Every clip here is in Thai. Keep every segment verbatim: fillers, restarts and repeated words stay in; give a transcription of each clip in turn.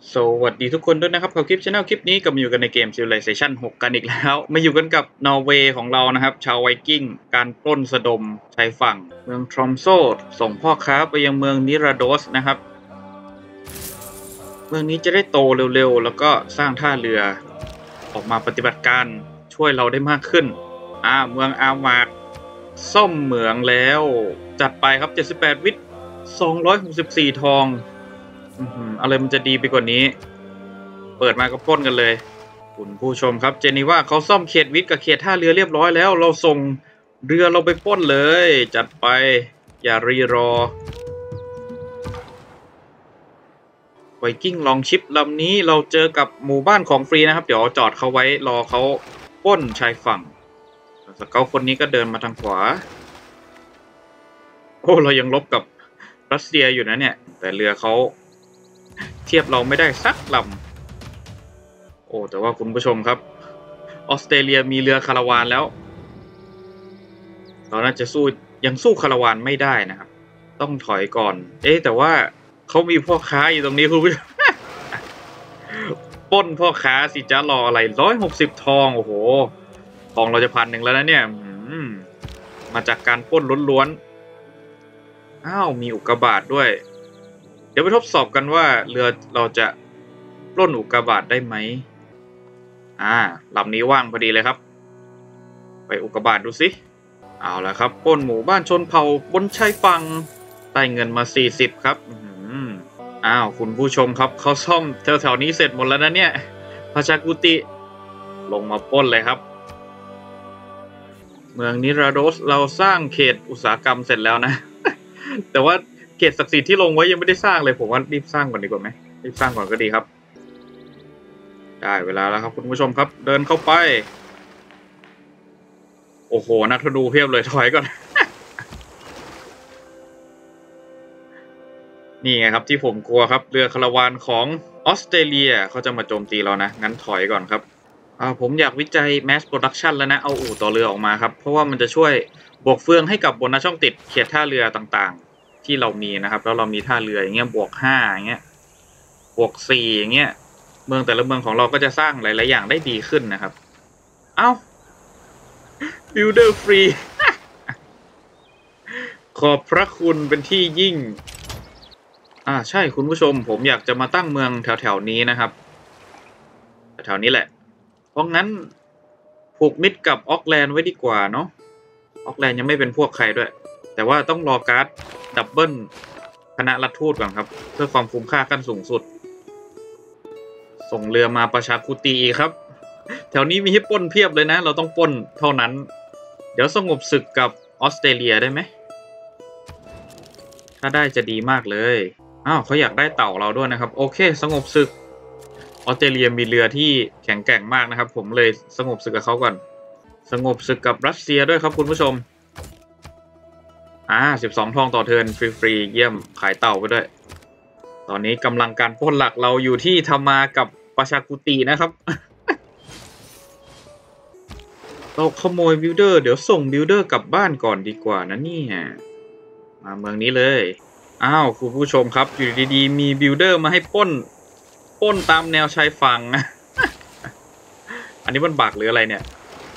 สวัสดีทุกคนด้วยนะครับกับคลิป Channel คลิปนี้ก็มาอยู่กันในเกม Civilization หกกันอีกแล้วมาอยู่กันกับนอร์เวย์ของเรานะครับชาวไวกิ้งการปล้นสะดมชายฝั่งเมืองทรอมโซส่งพ่อค้าไปยังเมืองนิราโดสนะครับเมืองนี้จะได้โตเร็วๆแล้วก็สร้างท่าเรือออกมาปฏิบัติการช่วยเราได้มากขึ้นอ่าเมืองอามาดซ่อมเหมืองแล้วจัดไปครับเจ็ดสิบแปดวิทสองร้อยหกสิบสี่ทองอะไรมันจะดีไปกว่านี้เปิดมาก็ปล้นกันเลยคุณผู้ชมครับเจนีว่าเขาซ่อมเขตวิทกับเขตท่าเรือเรียบร้อยแล้วเราส่งเรือเราไปปล้นเลยจัดไปอย่ารีรอไวกิ้งลองชิปลำนี้เราเจอกับหมู่บ้านของฟรีนะครับเดี๋ยวจอดเขาไว้รอเขาปล้นชายฝั่งสเกาต์คนนี้ก็เดินมาทางขวาโอ้เรายังลบกับรัสเซียอยู่นะเนี่ยแต่เรือเขาเทียบเราไม่ได้สักลำโอ้แต่ว่าคุณผู้ชมครับออสเตรเลียมีเรือคาราวานแล้วเราน่าจะสู้ยังสู้คาราวานไม่ได้นะครับต้องถอยก่อนเอ๊ะแต่ว่าเขามีพ่อค้าอยู่ตรงนี้คุณผู้ชม ปล้นพ่อค้าสิจ้ารออะไรร้อยหกสิบทองโอ้โหทองเราจะพันหนึ่งแล้วนะเนี่ยมาจากการปล้นล้วนๆอ้าวมีอุกกาบาตด้วยเดี๋ยวไปทดสอบกันว่าเรือเราจะปล้นอุกกาบาตได้ไหมอ่าลำนี้ว่างพอดีเลยครับไปอุกกาบาตดูสิเอาละครับปล้นหมู่บ้านชนเผ่าบนชายฝั่งได้เงินมาสี่สิบครับอ้าวคุณผู้ชมครับเขาซ่อมแถวๆนี้เสร็จหมดแล้วนะเนี่ยพาชากุติลงมาปล้นเลยครับเมืองนิราโดสเราสร้างเขตอุตสาหกรรมเสร็จแล้วนะ แต่ว่าเขตศักดิ์สิทธิ์ที่ลงไว้ยังไม่ได้สร้างเลยผมว่ารีบสร้างก่อนดีกว่าไหมรีบสร้างก่อนก็ดีครับได้เวลาแล้วครับคุณผู้ชมครับเดินเข้าไปโอ้โหนักธนูเพียบเลยถอยก่อน นี่ไงครับที่ผมกลัวครับเรือคาราวานของออสเตรเลียเขาจะมาโจมตีเรานะงั้นถอยก่อนครับอ่าผมอยากวิจัย mass production แล้วนะเอาอู่ต่อเรือออกมาครับเพราะว่ามันจะช่วยบวกเฟืองให้กับบนหน้าช่องติดเขตท่าเรือต่างๆที่เรามีนะครับแล้วเรามีท่าเรืออย่างเงี้ยบวกห้าอย่างเงี้ยบวกสี่อย่างเงี้ยเมืองแต่ละเมืองของเราก็จะสร้างหลายๆอย่างได้ดีขึ้นนะครับเอ้า builder free ขอบพระคุณเป็นที่ยิ่งอ่าใช่คุณผู้ชมผมอยากจะมาตั้งเมืองแถวๆนี้นะครับแถวๆนี้แหละเพราะงั้นผูกมิตรกับออกแลนด์ไว้ดีกว่าเนาะออกแลนด์ยังไม่เป็นพวกใครด้วยแต่ว่าต้องรอการ์ดดับเบิลคณะรัฐทูตก่อนครับเพื่อความคุ้มค่าขั้นสูงสุดส่งเรือมาประชาคุตีครับแถวนี้มีให้ปล้นเพียบเลยนะเราต้องปล้นเท่านั้นเดี๋ยวสงบศึกกับออสเตรเลียได้ไหมถ้าได้จะดีมากเลยอ้าวเขาอยากได้เต่าเราด้วยนะครับโอเคสงบศึกออสเตรเลียมีเรือที่แข็งแกร่งมากนะครับผมเลยสงบศึกกับเขาก่อนสงบศึกกับรัสเซียด้วยครับคุณผู้ชมอ่าสิบสองทองต่อเทิร์นฟรีๆเยี่ยมขายเต่าไปด้วยตอนนี้กำลังการปล้นหลักเราอยู่ที่ธรรมากับประชากุตินะครับ เราขโมยบิลเดอร์เดี๋ยวส่งบิลเดอร์กลับบ้านก่อนดีกว่านะนี่มาเมืองนี้เลยอ้าวคุณผู้ชมครับอยู่ดีๆมีบิลเดอร์มาให้ปล้นปล้นตามแนวชายฝั่ง อันนี้มันบักหรืออะไรเนี่ย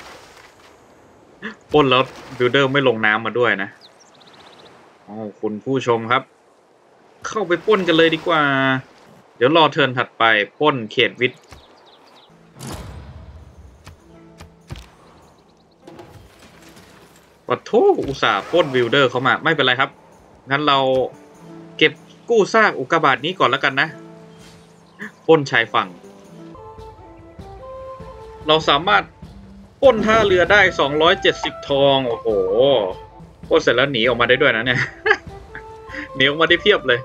ปล้นแล้วบิลเดอร์ไม่ลงน้ำมาด้วยนะอ๋อคุณผู้ชมครับเข้าไปปล้นกันเลยดีกว่าเดี๋ยวรอเทิร์นถัดไปปล้นเขตวิทย์วัดโธอุตส่าห์ปล้นบิลเดอร์เขามาไม่เป็นไรครับงั้นเราเก็บกู้ซากอุกกาบาตนี้ก่อนแล้วกันนะปล้นชายฝั่งเราสามารถปล้นท่าเรือได้สองร้อยเจ็ดสิบทองโอ้โหปล้นเสร็จแล้วหนีออกมาได้ด้วยนะเนี่ย หนีออกมาได้เพียบเลย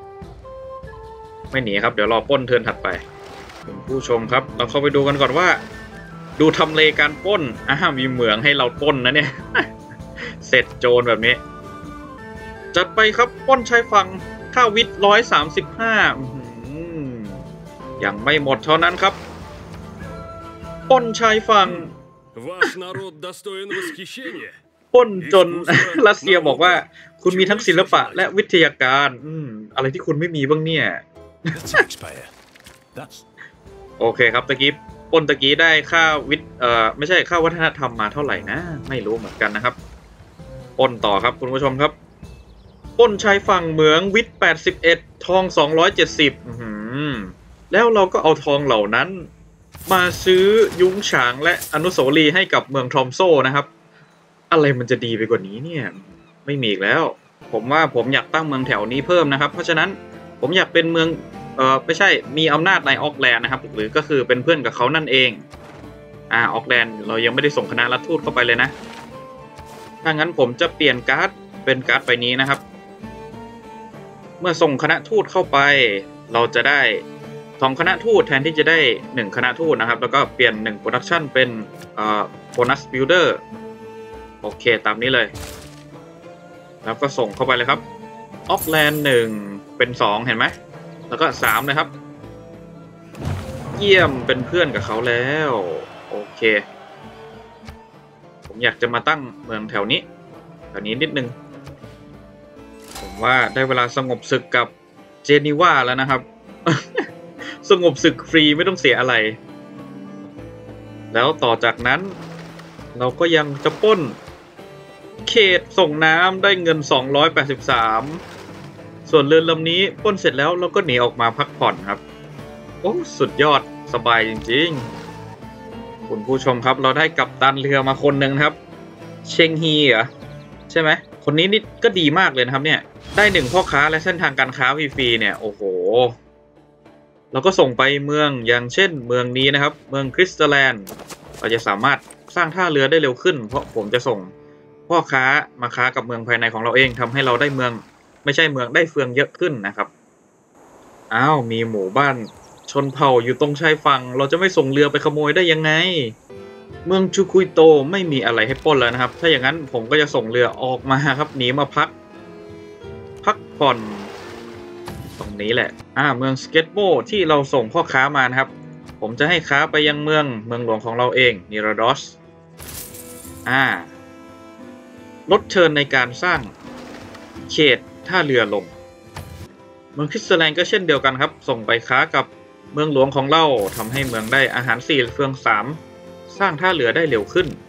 ไม่หนีครับเดี๋ยวรอปล้นเทิร์นถัดไปคุณผู้ชมครับเราเข้าไปดูกันก่อนว่าดูทำเลการปล้นอ่ามีเหมืองให้เราปล้นนะเนี่ย เสร็จโจรแบบนี้จัดไปครับปล้นชายฝั่งท่าวิทย์ร้อยสามสิบห้ายังไม่หมดเท่านั้นครับปล้นชายฝั่งปล้นจนรัสเซียบอกว่าคุณมีทั้งศิลปะและวิทยาการอืมอะไรที่คุณไม่มีบ้างเนี่ย That's โอเคครับตะกี้ปนตะกี้ได้ค่าวิทย์เอ่อไม่ใช่ค่าวัฒนธรรมมาเท่าไหร่นะไม่รู้เหมือนกันนะครับปนต่อครับคุณผู้ชมครับปนชายฝั่งเหมืองวิทย์แปดสิบเอ็ดทองสองร้อยเจ็ดสิบอื้อหือแล้วเราก็เอาทองเหล่านั้นมาซื้อยุ้งฉางและอนุสาวรีย์ให้กับเมืองทรอมโซนะครับอะไรมันจะดีไปกว่านี้เนี่ยไม่มีอีกแล้วผมว่าผมอยากตั้งเมืองแถวนี้เพิ่มนะครับเพราะฉะนั้นผมอยากเป็นเมืองเออไม่ใช่มีอำนาจในออกแลนด์นะครับหรือก็คือเป็นเพื่อนกับเขานั่นเองอ่าออกแลนด์เรายังไม่ได้ส่งคณะรัฐทูตเข้าไปเลยนะถ้างั้นผมจะเปลี่ยนการ์ดเป็นการ์ดใบนี้นะครับเมื่อส่งคณะทูตเข้าไปเราจะได้สองคณะทูตแทนที่จะได้หนึ่งคณะทูตนะครับแล้วก็เปลี่ยนหนึ่งโปรดักชันเป็นเอ่อโบนัสบิลเดอร์โอเคตามนี้เลยแล้วก็ส่งเข้าไปเลยครับออกแลนด์หนึ่งเป็นสองเห็นไหมแล้วก็สามเลยครับเยี่ยมเป็นเพื่อนกับเขาแล้วโอเคผมอยากจะมาตั้งเมืองแถวนี้แถวนี้นิดนึงผมว่าได้เวลาสงบศึกกับเจนีวาแล้วนะครับ สงบศึกฟรีไม่ต้องเสียอะไรแล้วต่อจากนั้นเราก็ยังจะปล้นเขตส่งน้ำได้เงินสองร้อยแปดสิบสามส่วนเรือลำนี้ปล้นเสร็จแล้วเราก็หนีออกมาพักผ่อนครับโอ้สุดยอดสบายจริงๆคุณผู้ชมครับเราได้กัปตันเรือมาคนหนึ่งครับเชงฮีเหรอใช่ไหมคนนี้นี่ก็ดีมากเลยนะครับเนี่ยได้หนึ่งพ่อค้าและเส้นทางการค้าฟรีๆเนี่ยโอ้โหเราก็ส่งไปเมืองอย่างเช่นเมืองนี้นะครับเมืองคริสตัลแลนด์เราจะสามารถสร้างท่าเรือได้เร็วขึ้นเพราะผมจะส่งพ่อค้ามาค้ากับเมืองภายในของเราเองทำให้เราได้เมืองไม่ใช่เมืองได้เฟืองเยอะขึ้นนะครับอ้าวมีหมู่บ้านชนเผ่าอยู่ตรงชายฝั่งเราจะไม่ส่งเรือไปขโมยได้ยังไงเมืองจูคุยโตไม่มีอะไรให้ปล้นแล้วนะครับถ้าอย่างนั้นผมก็จะส่งเรือออกมาครับหนีมาพักพักผ่อนตรงนี้แหละอ่าเมืองสเกตโบที่เราส่งพ่อค้ามานะครับผมจะให้ค้าไปยังเมืองเมืองหลวงของเราเองนิราดอสอ่าลดเชิญในการสร้างเขตท่าเรือลงเมืองคริสตัลแลนด์ก็เช่นเดียวกันครับส่งไปค้ากับเมืองหลวงของเราทำให้เมืองได้อาหารสี่เฟืองสามสร้างท่าเรือได้เร็วขึ้น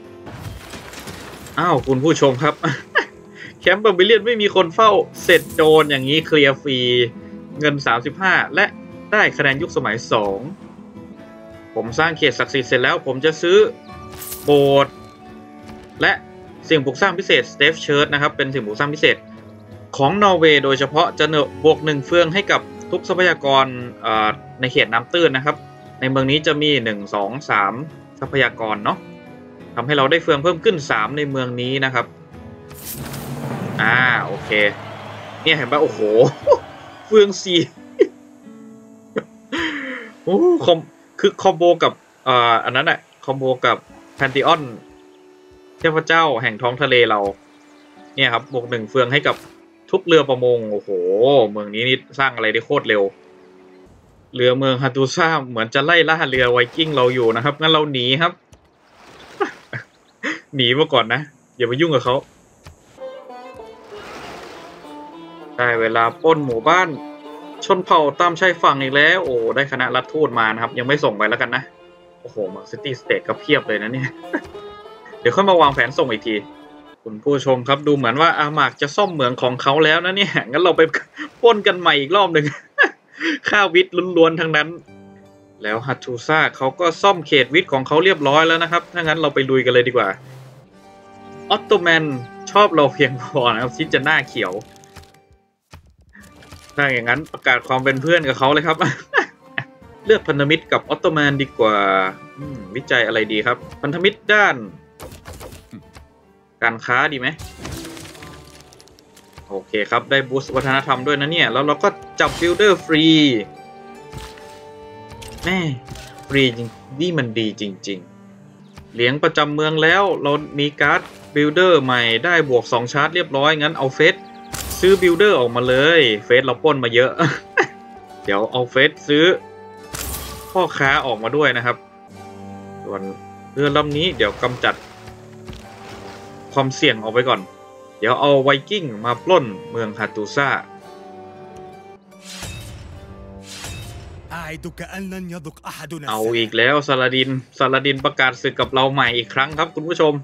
อ้าวคุณผู้ชมครับ แคมป์บาบิเลียนไม่มีคนเฝ้าเสร็จโดนอย่างนี้เคลียร์ฟรีเงินสามสิบห้าและได้คะแนนยุคสมัยสองผมสร้างเขตศักดิ์สิทธิ์เสร็จแล้วผมจะซื้อโบสถ์และสิ่งปลูกสร้างพิเศษสเตฟเชิร์ตนะครับเป็นสิ่งปลูกสร้างพิเศษของนอร์เวย์โดยเฉพาะจะบวกหนึ่งเฟืองให้กับทุกทรัพยากรในเขตน้ำตื้นนะครับในเมืองนี้จะมีหนึ่ง สอง สามทรัพยากรเนาะทำให้เราได้เฟืองเพิ่มขึ้นสามในเมืองนี้นะครับอ่าโอเคเนี่ยเห็นป่ะโอ้โหเฟืองสี่โอ้คอมคือคอมโบกับอ่าอันนั้นแหละคอมโบกับแพนติออนเทพเจ้าแห่งท้องทะเลเราเนี่ยครับบวกหนึ่งเฟืองให้กับทุกเรือประมงโอ้โหเมืองนี้นี่สร้างอะไรได้โคตรเร็วเรือเมืองฮาตูซ่าเหมือนจะไล่ล่าเรือไวกิ้งเราอยู่นะครับงั้นเราหนีครับ หนีมาก่อนนะอย่าไปยุ่งกับเขาได้เวลาปล้นหมู่บ้านชนเผ่าตามชายฝั่งอีกแล้วโอ้ได้คณะรัฐทูตมานะครับยังไม่ส่งไปแล้วกันนะโอ้โหมาซิตี้สเตทก็เพียบเลยนะเนี่ย เดี๋ยวค่อยมาวางแผนส่งอีกทีคุณผู้ชมครับดูเหมือนว่าอามาร์กจะซ่อมเหมืองของเขาแล้วนะเนี่ยงั้นเราไปปล้นกันใหม่อีกรอบหนึ่ง ค่าวิทย์ล้วนๆทั้งนั้นแล้วฮัตทูซ่าเขาก็ซ่อมเขตวิทย์ของเขาเรียบร้อยแล้วนะครับถ้างั้นเราไปลุยกันเลยดีกว่าออตโตแมนชอบเราเพียงพอนะครับที่จะหน้าเขียวถ้าอย่างนั้นประกาศความเป็นเพื่อนกับเขาเลยครับ เลือกพันธมิตรกับออตโตแมนดีกว่าวิจัยอะไรดีครับพันธมิตรด้านการค้าดีไหมโอเคครับได้บูสต์วัฒนธรรมด้วยนะเนี่ยแล้วเราก็จับบิลเดอร์ฟรีแม่ฟรีจริงนี่มันดีจริงๆเลี้ยงประจำเมืองแล้วเรามีการ์ดบิลเดอร์ใหม่ได้บวกสองชาร์จเรียบร้อยงั้นเอาเฟสซื้อบิลเดอร์ออกมาเลยเฟสเราปล้นมาเยอะ เดี๋ยวเอาเฟสซื้อพ่อค้าออกมาด้วยนะครับส่วนเรือลำนี้เดี๋ยวกำจัดความเสี่ยงออกไปก่อนเดี๋ยวเอาไวกิ้งมาปล้นเมืองฮาตูซ่า I เอาอีกแล้วซาลาดินซาลาดินประกาศศึกกับเราใหม่อีกครั้งครับคุณผู้ชม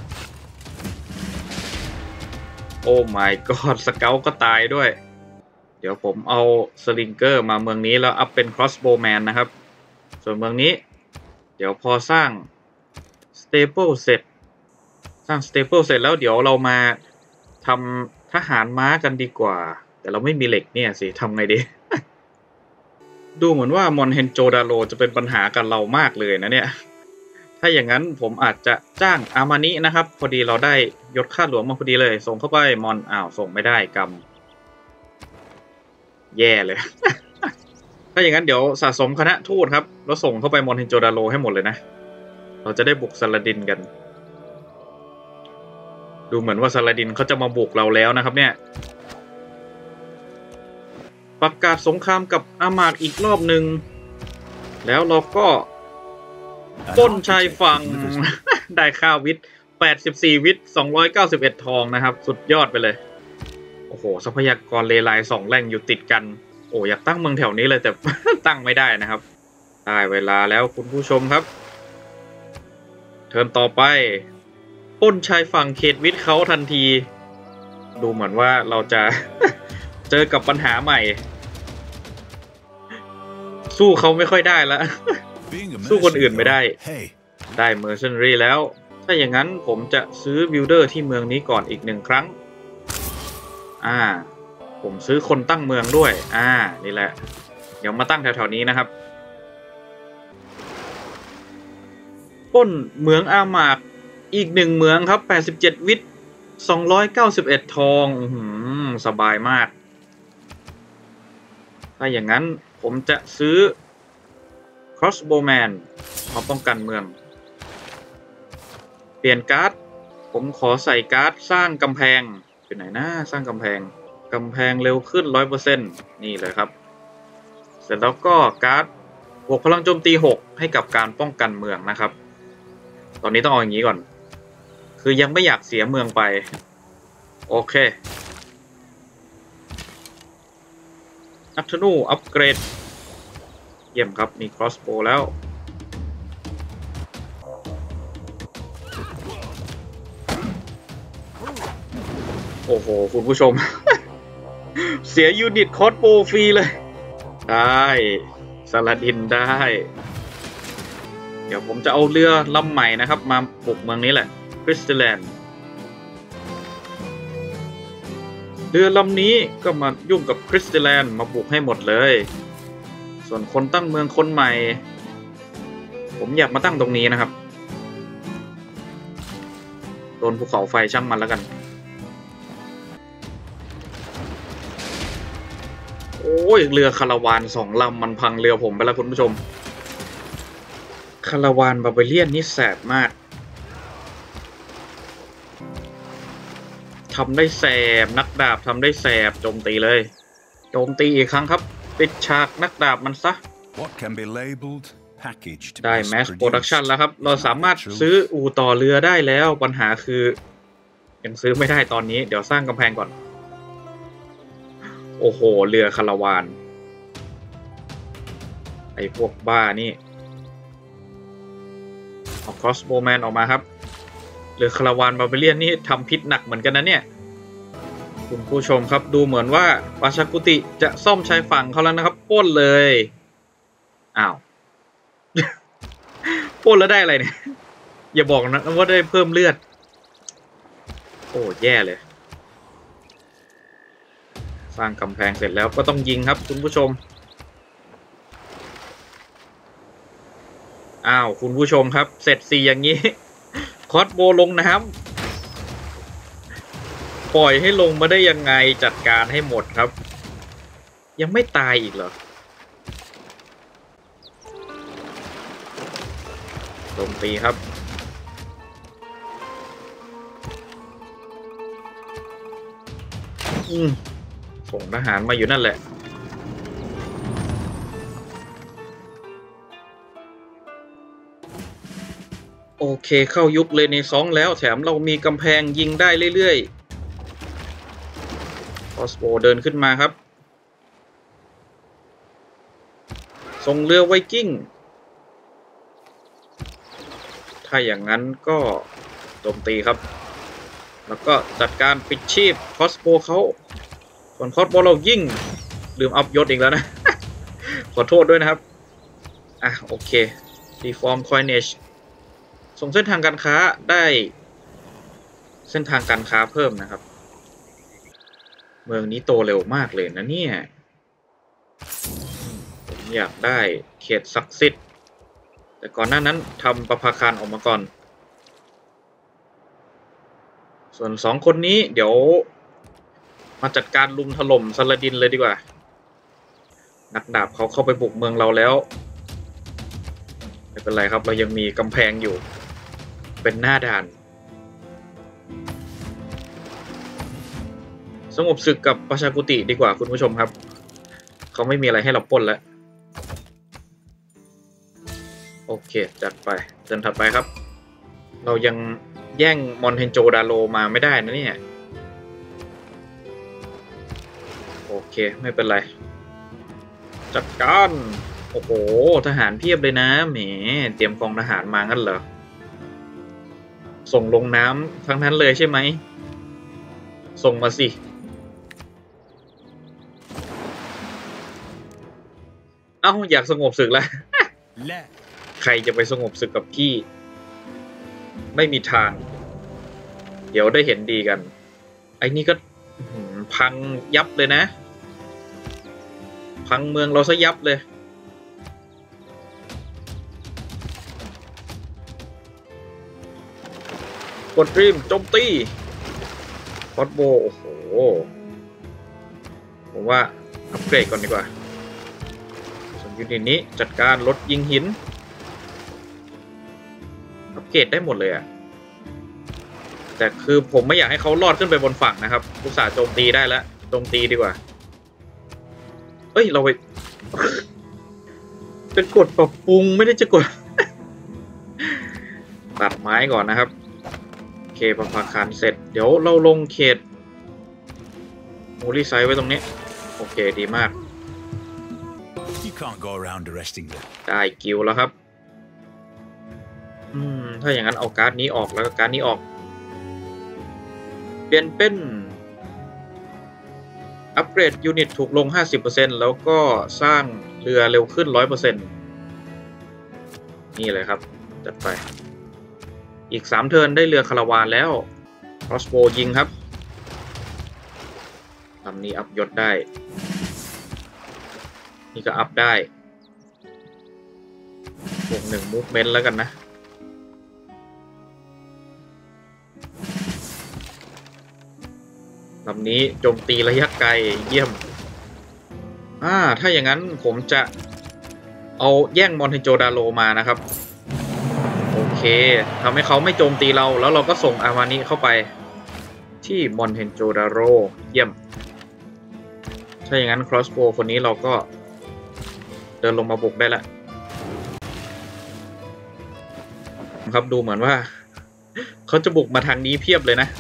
โอ้ my god สเกลก็ตายด้วยเดี๋ยวผมเอาสลิงเกอร์มาเมืองนี้แล้วอัพเป็น crossbowman นะครับส่วนเมืองนี้เดี๋ยวพอสร้าง staple เสร็จสร้าง staple เสร็จแล้วเดี๋ยวเรามาทำทหารม้ากันดีกว่าแต่เราไม่มีเหล็กเนี่ยสิทำไงดี ดูเหมือนว่ามอนเฮนโจดาโรจะเป็นปัญหากับเรามากเลยนะเนี่ยถ้าอย่างนั้นผมอาจจะจ้างอามานินะครับพอดีเราได้ยศข้าหลวงมาพอดีเลยส่งเข้าไปมอนอ้าวส่งไม่ได้กรรมแย่เลย ถ้าอย่างนั้นเดี๋ยวสะสมคณะทูตครับแล้วส่งเข้าไปมอนเฮนโจดาโรให้หมดเลยนะเราจะได้บุกซาลาดินกันดูเหมือนว่าซาลาดินเขาจะมาบุกเราแล้วนะครับเนี่ยประกาศสงครามกับอามาดอีกรอบหนึ่งแล้วเราก็ต้นชายฝั่ง ได้ข้าววิทย์แปดสิบสี่วิทย์สองร้อยเก้าสิบเอ็ดทองนะครับสุดยอดไปเลยโอ้โหทรัพยากรเลไลสองแหล่งอยู่ติดกันโอ้อยากตั้งเมืองแถวนี้เลยแต่ ตั้งไม่ได้นะครับได้เวลาแล้วคุณผู้ชมครับเทิร์นต่อไปต้นชายฝั่งเขตวิทย์เขาทันทีดูเหมือนว่าเราจะ เจอกับปัญหาใหม่สู้เขาไม่ค่อยได้แล้ว สู้คนอื่นไม่ได้ได้เมอร์เซนรีแล้วถ้าอย่างนั้นผมจะซื้อบิลเดอร์ที่เมืองนี้ก่อนอีกหนึ่งครั้งอ่าผมซื้อคนตั้งเมืองด้วยอ่านี่แหละเดี๋ยวมาตั้งแถวๆนี้นะครับป้นเมืองอามาดอีกหนึ่งเมืองครับแปดสิบเจ็ดวิทย์สองร้อยเก้าสิบเอ็ดทองอืมสบายมากถ้าอย่างนั้นผมจะซื้อ crossbowman มาป้องกันเมืองเปลี่ยนการ์ดผมขอใส่การ์ดสร้างกำแพงเป็นไหนนะสร้างกำแพงกำแพงเร็วขึ้น ร้อยเปอร์เซ็นต์ นี่เลยครับเสร็จแล้วก็การ์ดบวกพลังโจมตีหกให้กับการป้องกันเมืองนะครับตอนนี้ต้องเอาอย่างนี้ก่อนคือยังไม่อยากเสียเมืองไปโอเคนักธนูอัปเกรดเยี่ยมครับมี crossbow แล้วโอ้โหคุณผู้ชม เสียยูนิต crossbow ฟรีเลยได้ซาลาดินได้เดี๋ยวผมจะเอาเรือลำใหม่นะครับมาบุกเมืองนี้แหละคริสตัลแลนด์เรือลำนี้ก็มายุ่งกับคริสตัลแลนด์มาบุกให้หมดเลยส่วนคนตั้งเมืองคนใหม่ผมอยากมาตั้งตรงนี้นะครับโดนภูเขาไฟช่างมันแล้วกันโอ้ยเรือคาราวานสองลำมันพังเรือผมไปแล้วคุณผู้ชมคาราวานบาร์เบเลียนนี่แสบมากทำได้แสบนักดาบทำได้แสบโจมตีเลยโจมตีอีกครั้งครับปิดฉากนักดาบมันซะได้แมสโปรดักชันแล้วครับเราสามารถซื้ออู่ต่อเรือได้แล้วปัญหาคือยังซื้อไม่ได้ตอนนี้เดี๋ยวสร้างกำแพงก่อนโอ้โหเรือคาราวานไอ้พวกบ้านี่เอา crossbowman ออกมาครับเรือคาราวานบาร์เบเลียนนี่ทำพิษหนักเหมือนกันนะเนี่ยคุณผู้ชมครับดูเหมือนว่าปาชากุติจะซ่อมชายฝั่งเขาแล้วนะครับปล้นเลยอ้าว ปล้นแล้วได้อะไรเนี่ยอย่าบอกนะว่าได้เพิ่มเลือดโอ้แย่เลยสร้างกำแพงเสร็จแล้วก็ต้องยิงครับคุณผู้ชมอ้าวคุณผู้ชมครับเสร็จสี่อย่างนี้คอสโบลงน้ำปล่อยให้ลงมาได้ยังไงจัดการให้หมดครับยังไม่ตายอีกเหรอโจมตีครับอืมส่งทหารมาอยู่นั่นแหละโอเคเข้ายุคเลยในสองแล้วแถมเรามีกำแพงยิงได้เรื่อยๆคอสโบเดินขึ้นมาครับส่งเรือไวกิ้งถ้าอย่างนั้นก็โจมตีครับแล้วก็จัดการปิดชีพคอสโบเขาส่วนคอสโบเรายิ่งลืมอัพยศอีกแล้วนะ ขอโทษด้วยนะครับอ่ะโอเค Reform Coinage ส่งเส้นทางการค้าได้เส้นทางการค้าเพิ่มนะครับเมืองนี้โตเร็วมากเลยนะเนี่ยผมอยากได้เขตศักดิ์สิทธิ์แต่ก่อนหน้านั้นทำประภาคารออกมาก่อนส่วนสองคนนี้เดี๋ยวมาจัดการลุมถล่มซาลาดินเลยดีกว่านักดาบเขาเข้าไปบุกเมืองเราแล้วไม่เป็นไรครับเรายังมีกำแพงอยู่เป็นหน้าด่านสงบศึกกับประชากุติดีกว่าคุณผู้ชมครับเขาไม่มีอะไรให้เราปล้นแล้วโอเคจัดไปเดินถัดไปครับเรายังแย่งมอนเทนโจดาโลมาไม่ได้นะเนี่ยโอเคไม่เป็นไรจัดการโอ้โหทหารเพียบเลยนะแหมเตรียมกองทหารมางั้นเหรอส่งลงน้ำทั้งนั้นเลยใช่ไหมส่งมาสิเอ้าอยากสงบศึกแล้ว ใครจะไปสงบศึกกับพี่ไม่มีทางเดี๋ยวได้เห็นดีกันไอ้นี่ก็พังยับเลยนะพังเมืองเราซะยับเลยกดรีมโจมตีคอสโบโอ้โหผมว่าอัปเกรดก่อนดีกว่าส่วนยูนิตนี้จัดการรถยิงหินอัปเกรดได้หมดเลยอะแต่คือผมไม่อยากให้เขาลอดขึ้นไปบนฝั่งนะครับอุตส่าห์โจมตีได้แล้วโจมตีดีกว่าเอ้ยเราไป เป็นกดปรับปรุงไม่ได้จะกด ตัดไม้ก่อนนะครับโอเคประภาคารเสร็จเดี๋ยวเราลงเขตมูลี่ไซด์ไว้ตรงนี้โอเคดีมากได้กิลแล้วครับอืมถ้าอย่างนั้นเอาการ์ดนี้ออกแล้วก็การ์ดนี้ออกเปลี่ยนเป็นอัปเกรดยูนิตถูกลง ห้าสิบเปอร์เซ็นต์ แล้วก็สร้างเรือเร็วขึ้น ร้อยเปอร์เซ็นต์ นี่เลยครับจัดไปอีกสามเทิร์นได้เรือคาราวานแล้ว crossbow ยิงครับลำนี้อัพยศได้นี่ก็อัพได้บวกหนึ่ง movement แล้วกันนะลำนี้โจมตีระยะไกลเยี่ยมอ่าถ้าอย่างนั้นผมจะเอาแย่งมอนเทนโจดาโลมานะครับโอเคทำให้เขาไม่โจมตีเราแล้วเราก็ส่งอามานิเข้าไปที่มอนเทนโจดาโลเยี่ยมถ้าอย่างนั้น crossbow คนนี้เราก็เดินลงมาบุกได้ละครับดูเหมือนว่าเขาจะบุกมาทางนี้เพียบเลยนะ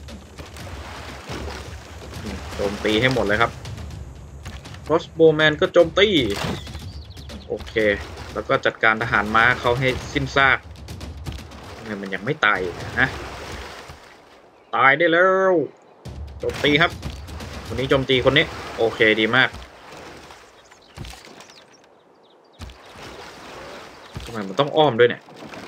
โจมตีให้หมดเลยครับ crossbowman ก็โจมตีโอเคแล้วก็จัดการทหารม้าเขาให้สิ้นซากมันยังไม่ตายนะตายได้แล้วโจมตีครับคนนี้โจมตีคนนี้โอเคดีมากทำไมมันต้องอ้อมด้วยเนี่ย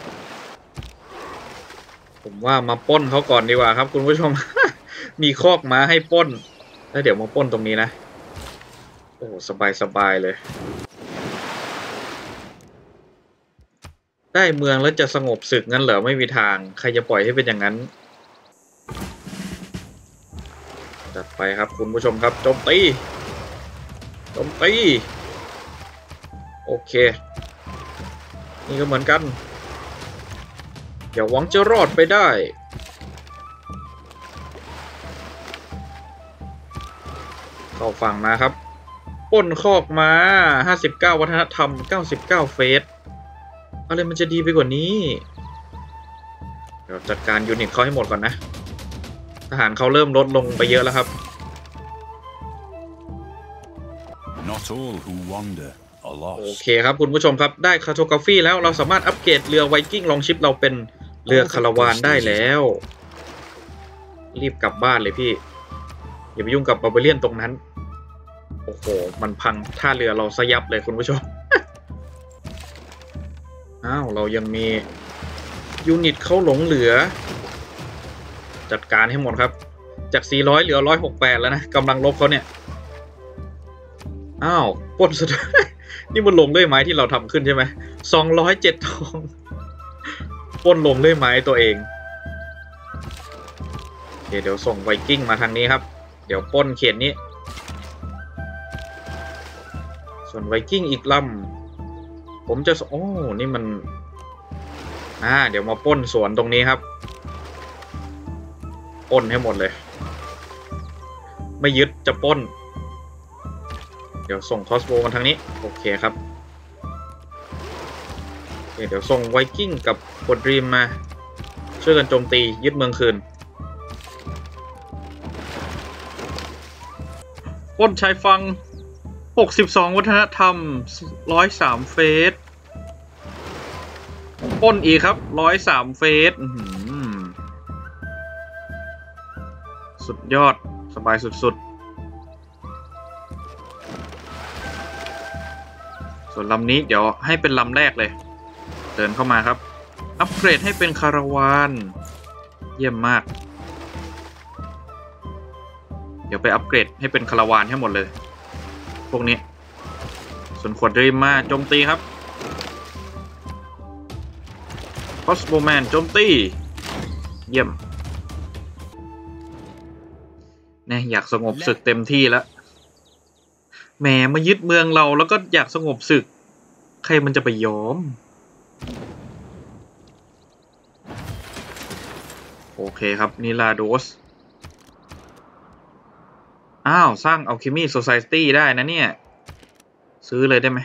ผมว่ามาปล้นเขาก่อนดีกว่าครับคุณผู้ชม มีคอกม้าให้ปล้นแล้วเดี๋ยวมาปล้นตรงนี้นะโอ้สบายสบายเลยได้เมืองแล้วจะสงบศึกงั้นเหรอไม่มีทางใครจะปล่อยให้เป็นอย่างนั้นจัดไปครับคุณผู้ชมครับโจมตีโจมตีโอเคนี่ก็เหมือนกันอย่าหวังจะรอดไปได้เข้าฝั่งมาครับปล้นคอกม้าห้าสิบเก้าวัฒนธรรมเก้าสิบเก้าเฟสอะไรมันจะดีไปกว่านี้เดี๋ยวจัดการยูนิตเขาให้หมดก่อนนะทหารเขาเริ่มลดลงไปเยอะแล้วครับ Not all who wander โอเคครับคุณผู้ชมครับได้คาร์โทกราฟีแล้วเราสามารถอัปเกรดเรือไวกิ้งลองชิปเราเป็นเรือคาราวานได้แล้วรีบกลับบ้านเลยพี่อย่าไปยุ่งกับบาร์เบเรียนตรงนั้นโอ้โหมันพังท่าเรือเราซะยับเลยคุณผู้ชม อ้าวเรายังมียูนิตเขาหลงเหลือจัดการให้หมดครับจากสี่ร้อยเหลือหนึ่งร้อยหกสิบแปดแล้วนะกำลังลบเขาเนี่ยอ้าวปล้นซะด้วย นี่มันลงด้วยไม้ที่เราทำขึ้นใช่ไหมสองร้อยเจ็ดทองปล้นลงด้วยไม้ตัวเองโอเคเดี๋ยวส่งไวกิ้งมาทางนี้ครับเดี๋ยวปล้นเขตนี้ส่วนไวกิ้งอีกลำผมจะโอ้นี่มันอ่าเดี๋ยวมาปล้นสวนตรงนี้ครับปล้นให้หมดเลยไม่ยึดจะปล้นเดี๋ยวส่งคอสโบมาทางนี้โอเคครับโอเคเดี๋ยวส่งไวกิ้งกับกดรีมมาช่วยกันโจมตียึดเมืองคืนปล้นชายฟังหกสิบสองวัฒนธรรมหนึ่งร้อยสามเฟสปล้นอีกครับหนึ่งร้อยสามเฟสสุดยอดสบายสุดๆส่วนลำนี้เดี๋ยวให้เป็นลำแรกเลยเดินเข้ามาครับอัปเกรดให้เป็นคาราวานเยี่ยมมากเดี๋ยวไปอัปเกรดให้เป็นคาราวานให้หมดเลยพวกนี้ส่วนขวดรีมมาโจมตีครับคอสโบแมนโจมตีเยี่ยมเนี่ยอยากสงบศึกเต็มที่แล้วแหมมายึดเมืองเราแล้วก็อยากสงบศึกใครมันจะไปยอมโอเคครับนิลาโดสอ้าวสร้างอัลเคมีโซไซตี้ได้นะเนี่ยซื้อเลยได้ไหม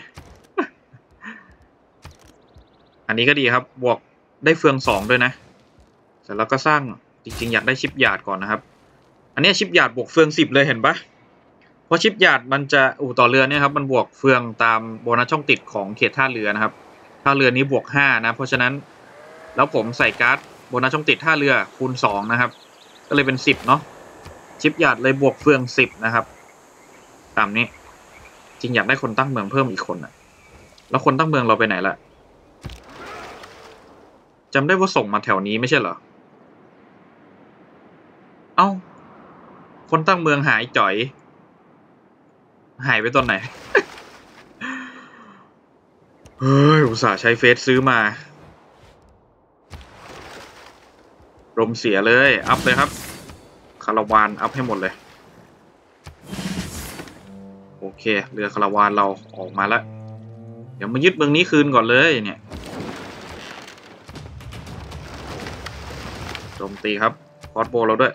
อันนี้ก็ดีครับบวกได้เฟืองสองด้วยนะเสร็จแล้วก็สร้างจริงๆอยากได้ชิปหยาดก่อนนะครับอันนี้ชิปหยาดบวกเฟืองสิบเลยเห็นปะเพราะชิปหยาดมันจะอู่ต่อเรือเนี่ยครับมันบวกเฟืองตามโบนัสช่องติดของเขตท่าเรือนะครับท่าเรือนี้บวกห้านะเพราะฉะนั้นแล้วผมใส่การ์ดโบนัสช่องติดท่าเรือคูณสองนะครับก็เลยเป็นสิบเนาะชิปหยาดเลยบวกเฟืองสิบนะครับตามนี้จริงอยากได้คนตั้งเมืองเพิ่มอีกคนนะแล้วคนตั้งเมืองเราไปไหนละจำได้ว่าส่งมาแถวนี้ไม่ใช่เหรอเอ้าคนตั้งเมืองหายจ่อยหายไปตอนไหน เฮ้ยอุตส่าห์ใช้เฟซซื้อมารมเสียเลยอัพเลยครับคาราวานอัพให้หมดเลยโอเคเรือคาราวานเราออกมาแล้วเดี๋ยวมายึดเมืองนี้คืนก่อนเลยเนี่ยโจมตีครับคอสโบเราด้วย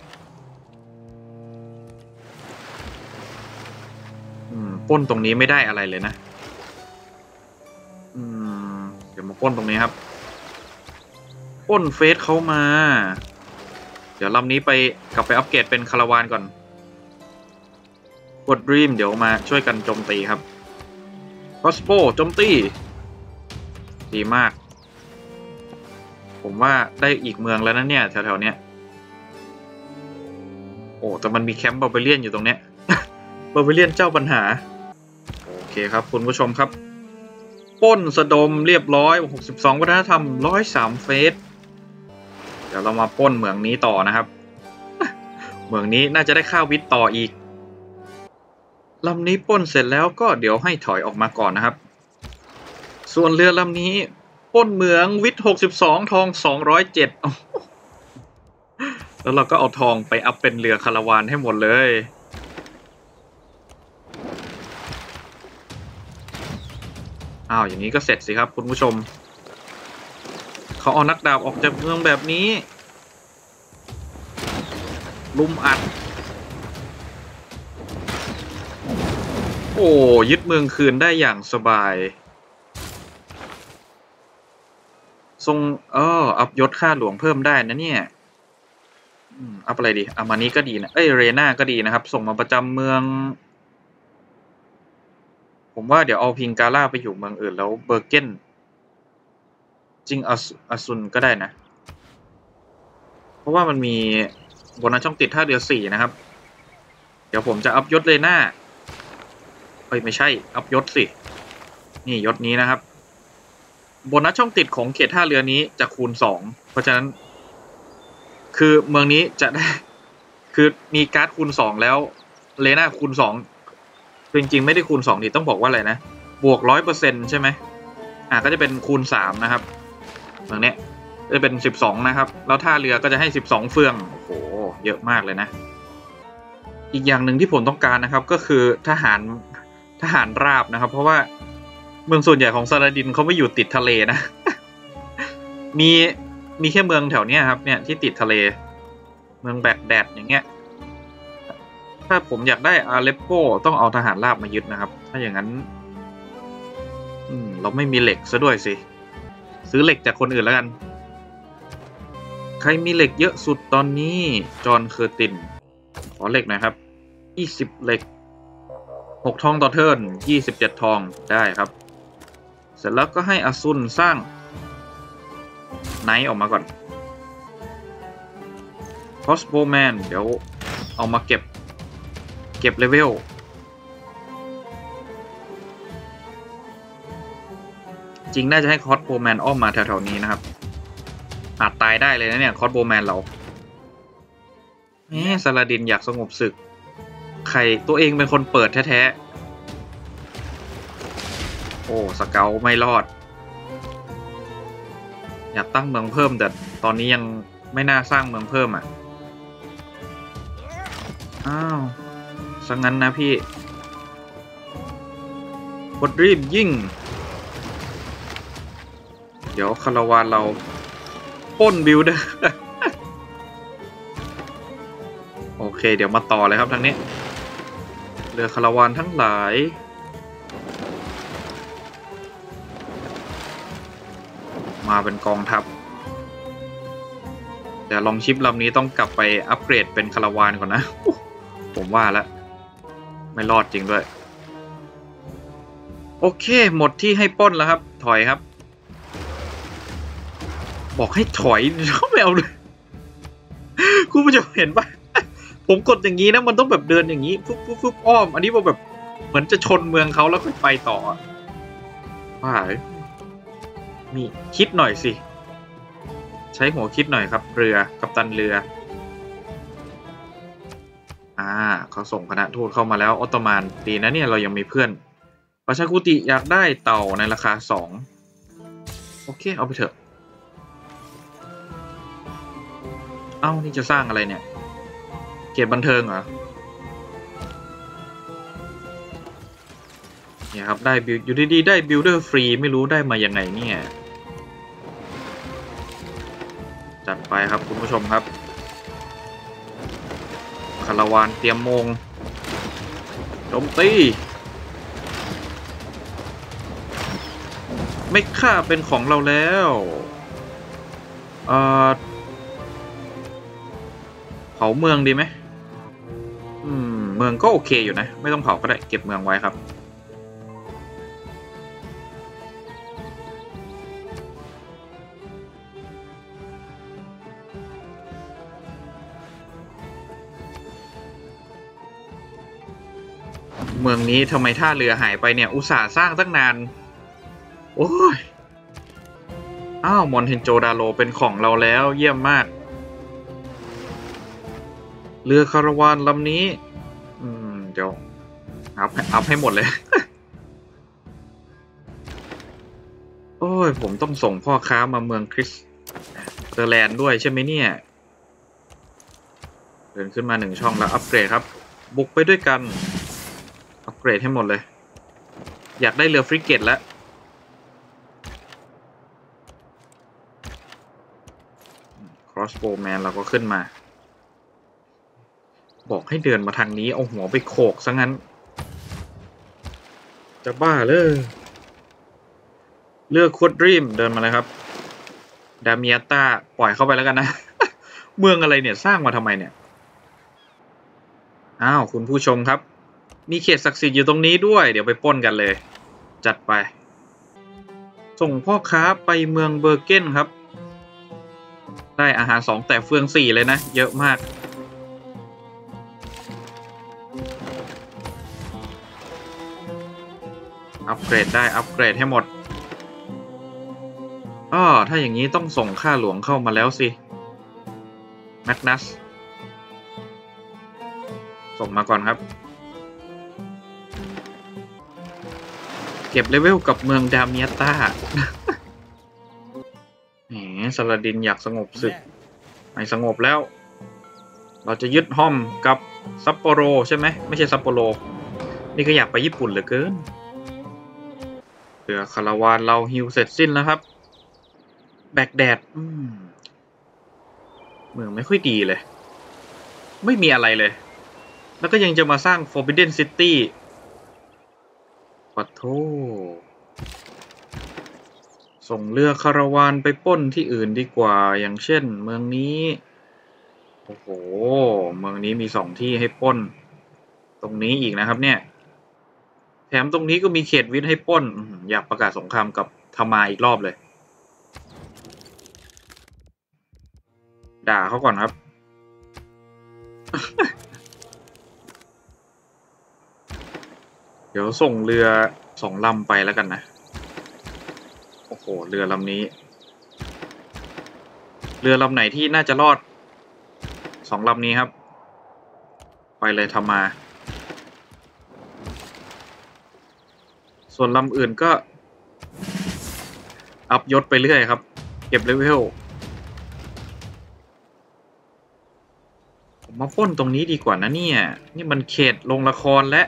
อืมปล้นตรงนี้ไม่ได้อะไรเลยนะอืมเดี๋ยวมาปล้นตรงนี้ครับปล้นเฟสเข้ามาเดี๋ยวลำนี้ไปกลับไปอัปเกรดเป็นคาราวานก่อนกดรีมเดี๋ยวมาช่วยกันโจมตีครับคอสโบโจมตีดีมากผมว่าได้อีกเมืองแล้วนะเนี่ยแถวๆเนี้ยโอ้แต่มันมีแคมป์บาร์เบเรียนอยู่ตรงเนี้ย บาร์เบเรียนเจ้าปัญหาโอเคครับคุณผู้ชมครับปล้นสะดมเรียบร้อยหกสิบสองวัฒนธรรมหนึ่งร้อยสามเฟสเดี๋ยวเรามาปล้นเมืองนี้ต่อนะครับ เมืองนี้น่าจะได้ข้าววิทต่ออีกลำนี้ปล้นเสร็จแล้วก็เดี๋ยวให้ถอยออกมาก่อนนะครับส่วนเรือลำนี้ปล้นเมืองวิทหกสิบสองทองสองร้อยเจ็ดแล้วเราก็เอาทองไปอัพเป็นเรือคาราวานให้หมดเลยอ้าวอย่างนี้ก็เสร็จสิครับคุณผู้ชมเขาเอานักดาบออกจากเมืองแบบนี้ลุมอัดโอ้ยึดเมืองคืนได้อย่างสบายทรงเอออัพยศค่าหลวงเพิ่มได้นะเนี่ยอัพอะไรดีอามานี้ก็ดีนะเอ้ยเรน่าก็ดีนะครับส่งมาประจำเมืองผผมว่าเดี๋ยวเอาพิงการ่าไปอยู่เมืองอื่นแล้วเบอร์เกนจริงอาซุนก็ได้นะเพราะว่ามันมีโบนัสช่องติดท่าเรือสี่นะครับเดี๋ยวผมจะอัพยศเลยหน้าเอ้ยไม่ใช่อัพยศสินี่ยศนี้นะครับโบนัสช่องติดของเขตท่าเรือนี้จะคูณสองเพราะฉะนั้นคือเมืองนี้จะได้คือมีการ์ดคูณสองแล้วเลน่าคูณสองจริงๆไม่ได้คูณสองดิต้องบอกว่าอะไรนะบวกร้อยเปอร์เซ็นต์ใช่ไหมอ่ะก็จะเป็นคูณสามนะครับเมืองนี้จะเป็นสิบสองนะครับแล้วท่าเรือก็จะให้สิบสองเฟืองโอ้โหเยอะมากเลยนะอีกอย่างหนึ่งที่ผมต้องการนะครับก็คือทหารทหารราบนะครับเพราะว่าเมืองส่วนใหญ่ของซาลาดินเขาไม่อยู่ติดทะเลนะ มีมีแค่เมืองแถวเนี้ยครับเนี่ยที่ติดทะเลเมืองแบกแดดอย่างเงี้ยถ้าผมอยากได้อาเลปโปต้องเอาทหารราบมายึดนะครับถ้าอย่างนั้นอืมเราไม่มีเหล็กซะด้วยสิซื้อเหล็กจากคนอื่นแล้วกันใครมีเหล็กเยอะสุดตอนนี้จอห์นเคอร์ตินขอเหล็กหน่อยครับยี่สิบเหล็กหกทองต่อเทิร์นยี่สิบเจ็ดทองได้ครับเสร็จแล้วก็ให้อาซุนสร้างไนท์ออกมาก่อนคอสโบแมนเดี๋ยวเอามาเก็บเก็บเลเวลจริงน่าจะให้คอสโบแมนอ้อมมาแถวๆนี้นะครับอาจตายได้เลยนะเนี่ยคอสโบแมนเราเอ๊ะซาลาดินอยากสงบศึกใครตัวเองเป็นคนเปิดแท้ๆโอ้สเกลไม่รอดอยากตั้งเมืองเพิ่มแต่ตอนนี้ยังไม่น่าสร้างเมืองเพิ่มอ่ะอ้าวสังงั้นนะพี่กดรีบยิ่งเดี๋ยวคาราวานเราป้นบิลเดอร์ โอเคเดี๋ยวมาต่อเลยครับทางนี้เรือคาราวานทั้งหลายมาเป็นกองทัพเดี๋ยวลองชิปลำนี้ต้องกลับไปอัปเกรดเป็นคาราวานก่อนนะผมว่าแล้วไม่รอดจริงด้วยโอเคหมดที่ให้ป้นแล้วครับถอยครับบอกให้ถอยไม่เอาเลยคุณผู้ชมเห็นปะผมกดอย่างนี้นะมันต้องแบบเดินอย่างนี้ฟุ๊บฟุ๊บฟุ๊บอ้อมอันนี้แบบเหมือนจะชนเมืองเขาแล้วค่อยไปต่อว่ามีคิดหน่อยสิใช้หัวคิดหน่อยครับเรือกัปตันเรืออ่าเขาส่งคณะทูตเข้ามาแล้วออตโตมันดีนะเนี่ยเรายังมีเพื่อนประชากุติอยากได้เต่าในราคาสองโอเคเอาไปเถอะเอ้านี่จะสร้างอะไรเนี่ยเขตบันเทิงเหรอเนี่ยครับได้บิลอยู่ดีๆได้บิลเดอร์ฟรีไม่รู้ได้มายังไงเนี่ยจัดไปครับคุณผู้ชมครับคาราวานเตรียมมงโจมตีไม่ค่าเป็นของเราแล้วเอ่อเผาเมืองดีไหมอืมเมืองก็โอเคอยู่นะไม่ต้องเผาก็ได้เก็บเมืองไว้ครับเมืองนี้ทำไมท่าเรือหายไปเนี่ยอุตส่าห์สร้างตั้งนานโอ้ยอ้าวมอนเทนโจดาโลเป็นของเราแล้วเยี่ยมมากเรือคาราวานลำนี้อืมเดี๋ยวอัพอัพให้หมดเลย โอ้ยผมต้องส่งพ่อค้ามาเมืองคริสเตอร์แลนด์ด้วยใช่ไหมเนี่ยเดินขึ้นมาหนึ่งช่องแล้วอัปเกรดครับบุกไปด้วยกันอัปเกรดให้หมดเลยอยากได้เรือฟริเกตแล้วครอสโบว์แมนเราก็ขึ้นมาบอกให้เดินมาทางนี้เอาหัวไปโขกซะงั้นจะบ้าเลยเลือกควอดรีมเดินมาเลยครับดามิอาต้าปล่อยเข้าไปแล้วกันนะ เมืองอะไรเนี่ยสร้างมาทำไมเนี่ยอ้าวคุณผู้ชมครับมีเขตศักดิ์สิทธิ์อยู่ตรงนี้ด้วยเดี๋ยวไปปล้นกันเลยจัดไปส่งพ่อค้าไปเมืองเบอร์เกนครับได้อาหารสองแต่เฟืองสี่เลยนะเยอะมากอัปเกรดได้อัปเกรดให้หมดอ้อถ้าอย่างนี้ต้องส่งข้าหลวงเข้ามาแล้วสิแมกนัสส่งมาก่อนครับเก็บเลเวลกับเมืองดาเมียต้าแหมซาลาดินอยากสงบศึกไม่สงบแล้วเราจะยึดห้อมกับซัปโปโรใช่ไหมไม่ใช่ซัปโปโรนี่ก็อยากไปญี่ปุ่นเหลือเกินเรือคาราวานเราฮิวเสร็จสิ้นแล้วครับแบกแดดเมืองไม่ค่อยดีเลยไม่มีอะไรเลยแล้วก็ยังจะมาสร้าง Forbidden City ปัดโธส่งเรือคาราวานไปปล้นที่อื่นดีกว่าอย่างเช่นเมืองนี้โอ้โหเมืองนี้มีสองที่ให้ปล้นตรงนี้อีกนะครับเนี่ยแถมตรงนี้ก็มีเขตวิทย์ให้ปล้นอยากประกาศสงครามกับธมาอีกรอบเลยด่าเขาก่อนครับ เดี๋ยวส่งเรือสองลำไปแล้วกันนะโอ้โหเรือลำนี้เรือลำไหนที่น่าจะรอดสองลำนี้ครับไปเลยธมาส่วนลำอื่นก็อัพยศไปเรื่อยครับเก็บเลเวลผมมาปล้นตรงนี้ดีกว่านะเนี่ยนี่มันเขตโรงละครและ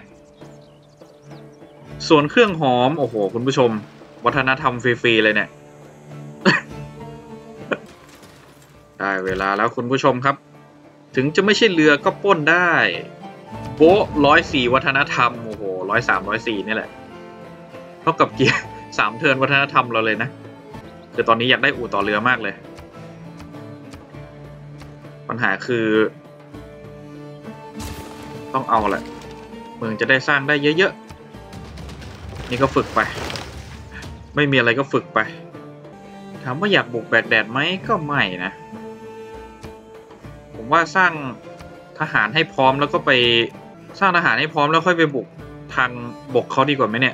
ส่วนเครื่องหอมโอ้โหคุณผู้ชมวัฒนธรรมฟรีๆเลยเนี่ย ได้เวลาแล้วคุณผู้ชมครับถึงจะไม่ใช่เรือก็ปล้นได้โป๊ะร้อยสี่วัฒนธรรมโอ้โหร้อยสามร้อยสี่นี่แหละเท่ากับเกียร์สามเทิร์นวัฒนธรรมเราเลยนะคือตอนนี้อยากได้อู่ต่อเรือมากเลยปัญหาคือต้องเอาแหละเมืองจะได้สร้างได้เยอะๆนี่ก็ฝึกไปไม่มีอะไรก็ฝึกไปถามว่าอยากบุกแบกแดดไหมก็ไม่นะผมว่าสร้างทหารให้พร้อมแล้วก็ไปสร้างทหารให้พร้อมแล้วค่อยไปบุกทางบกเขาดีกว่าไหมเนี่ย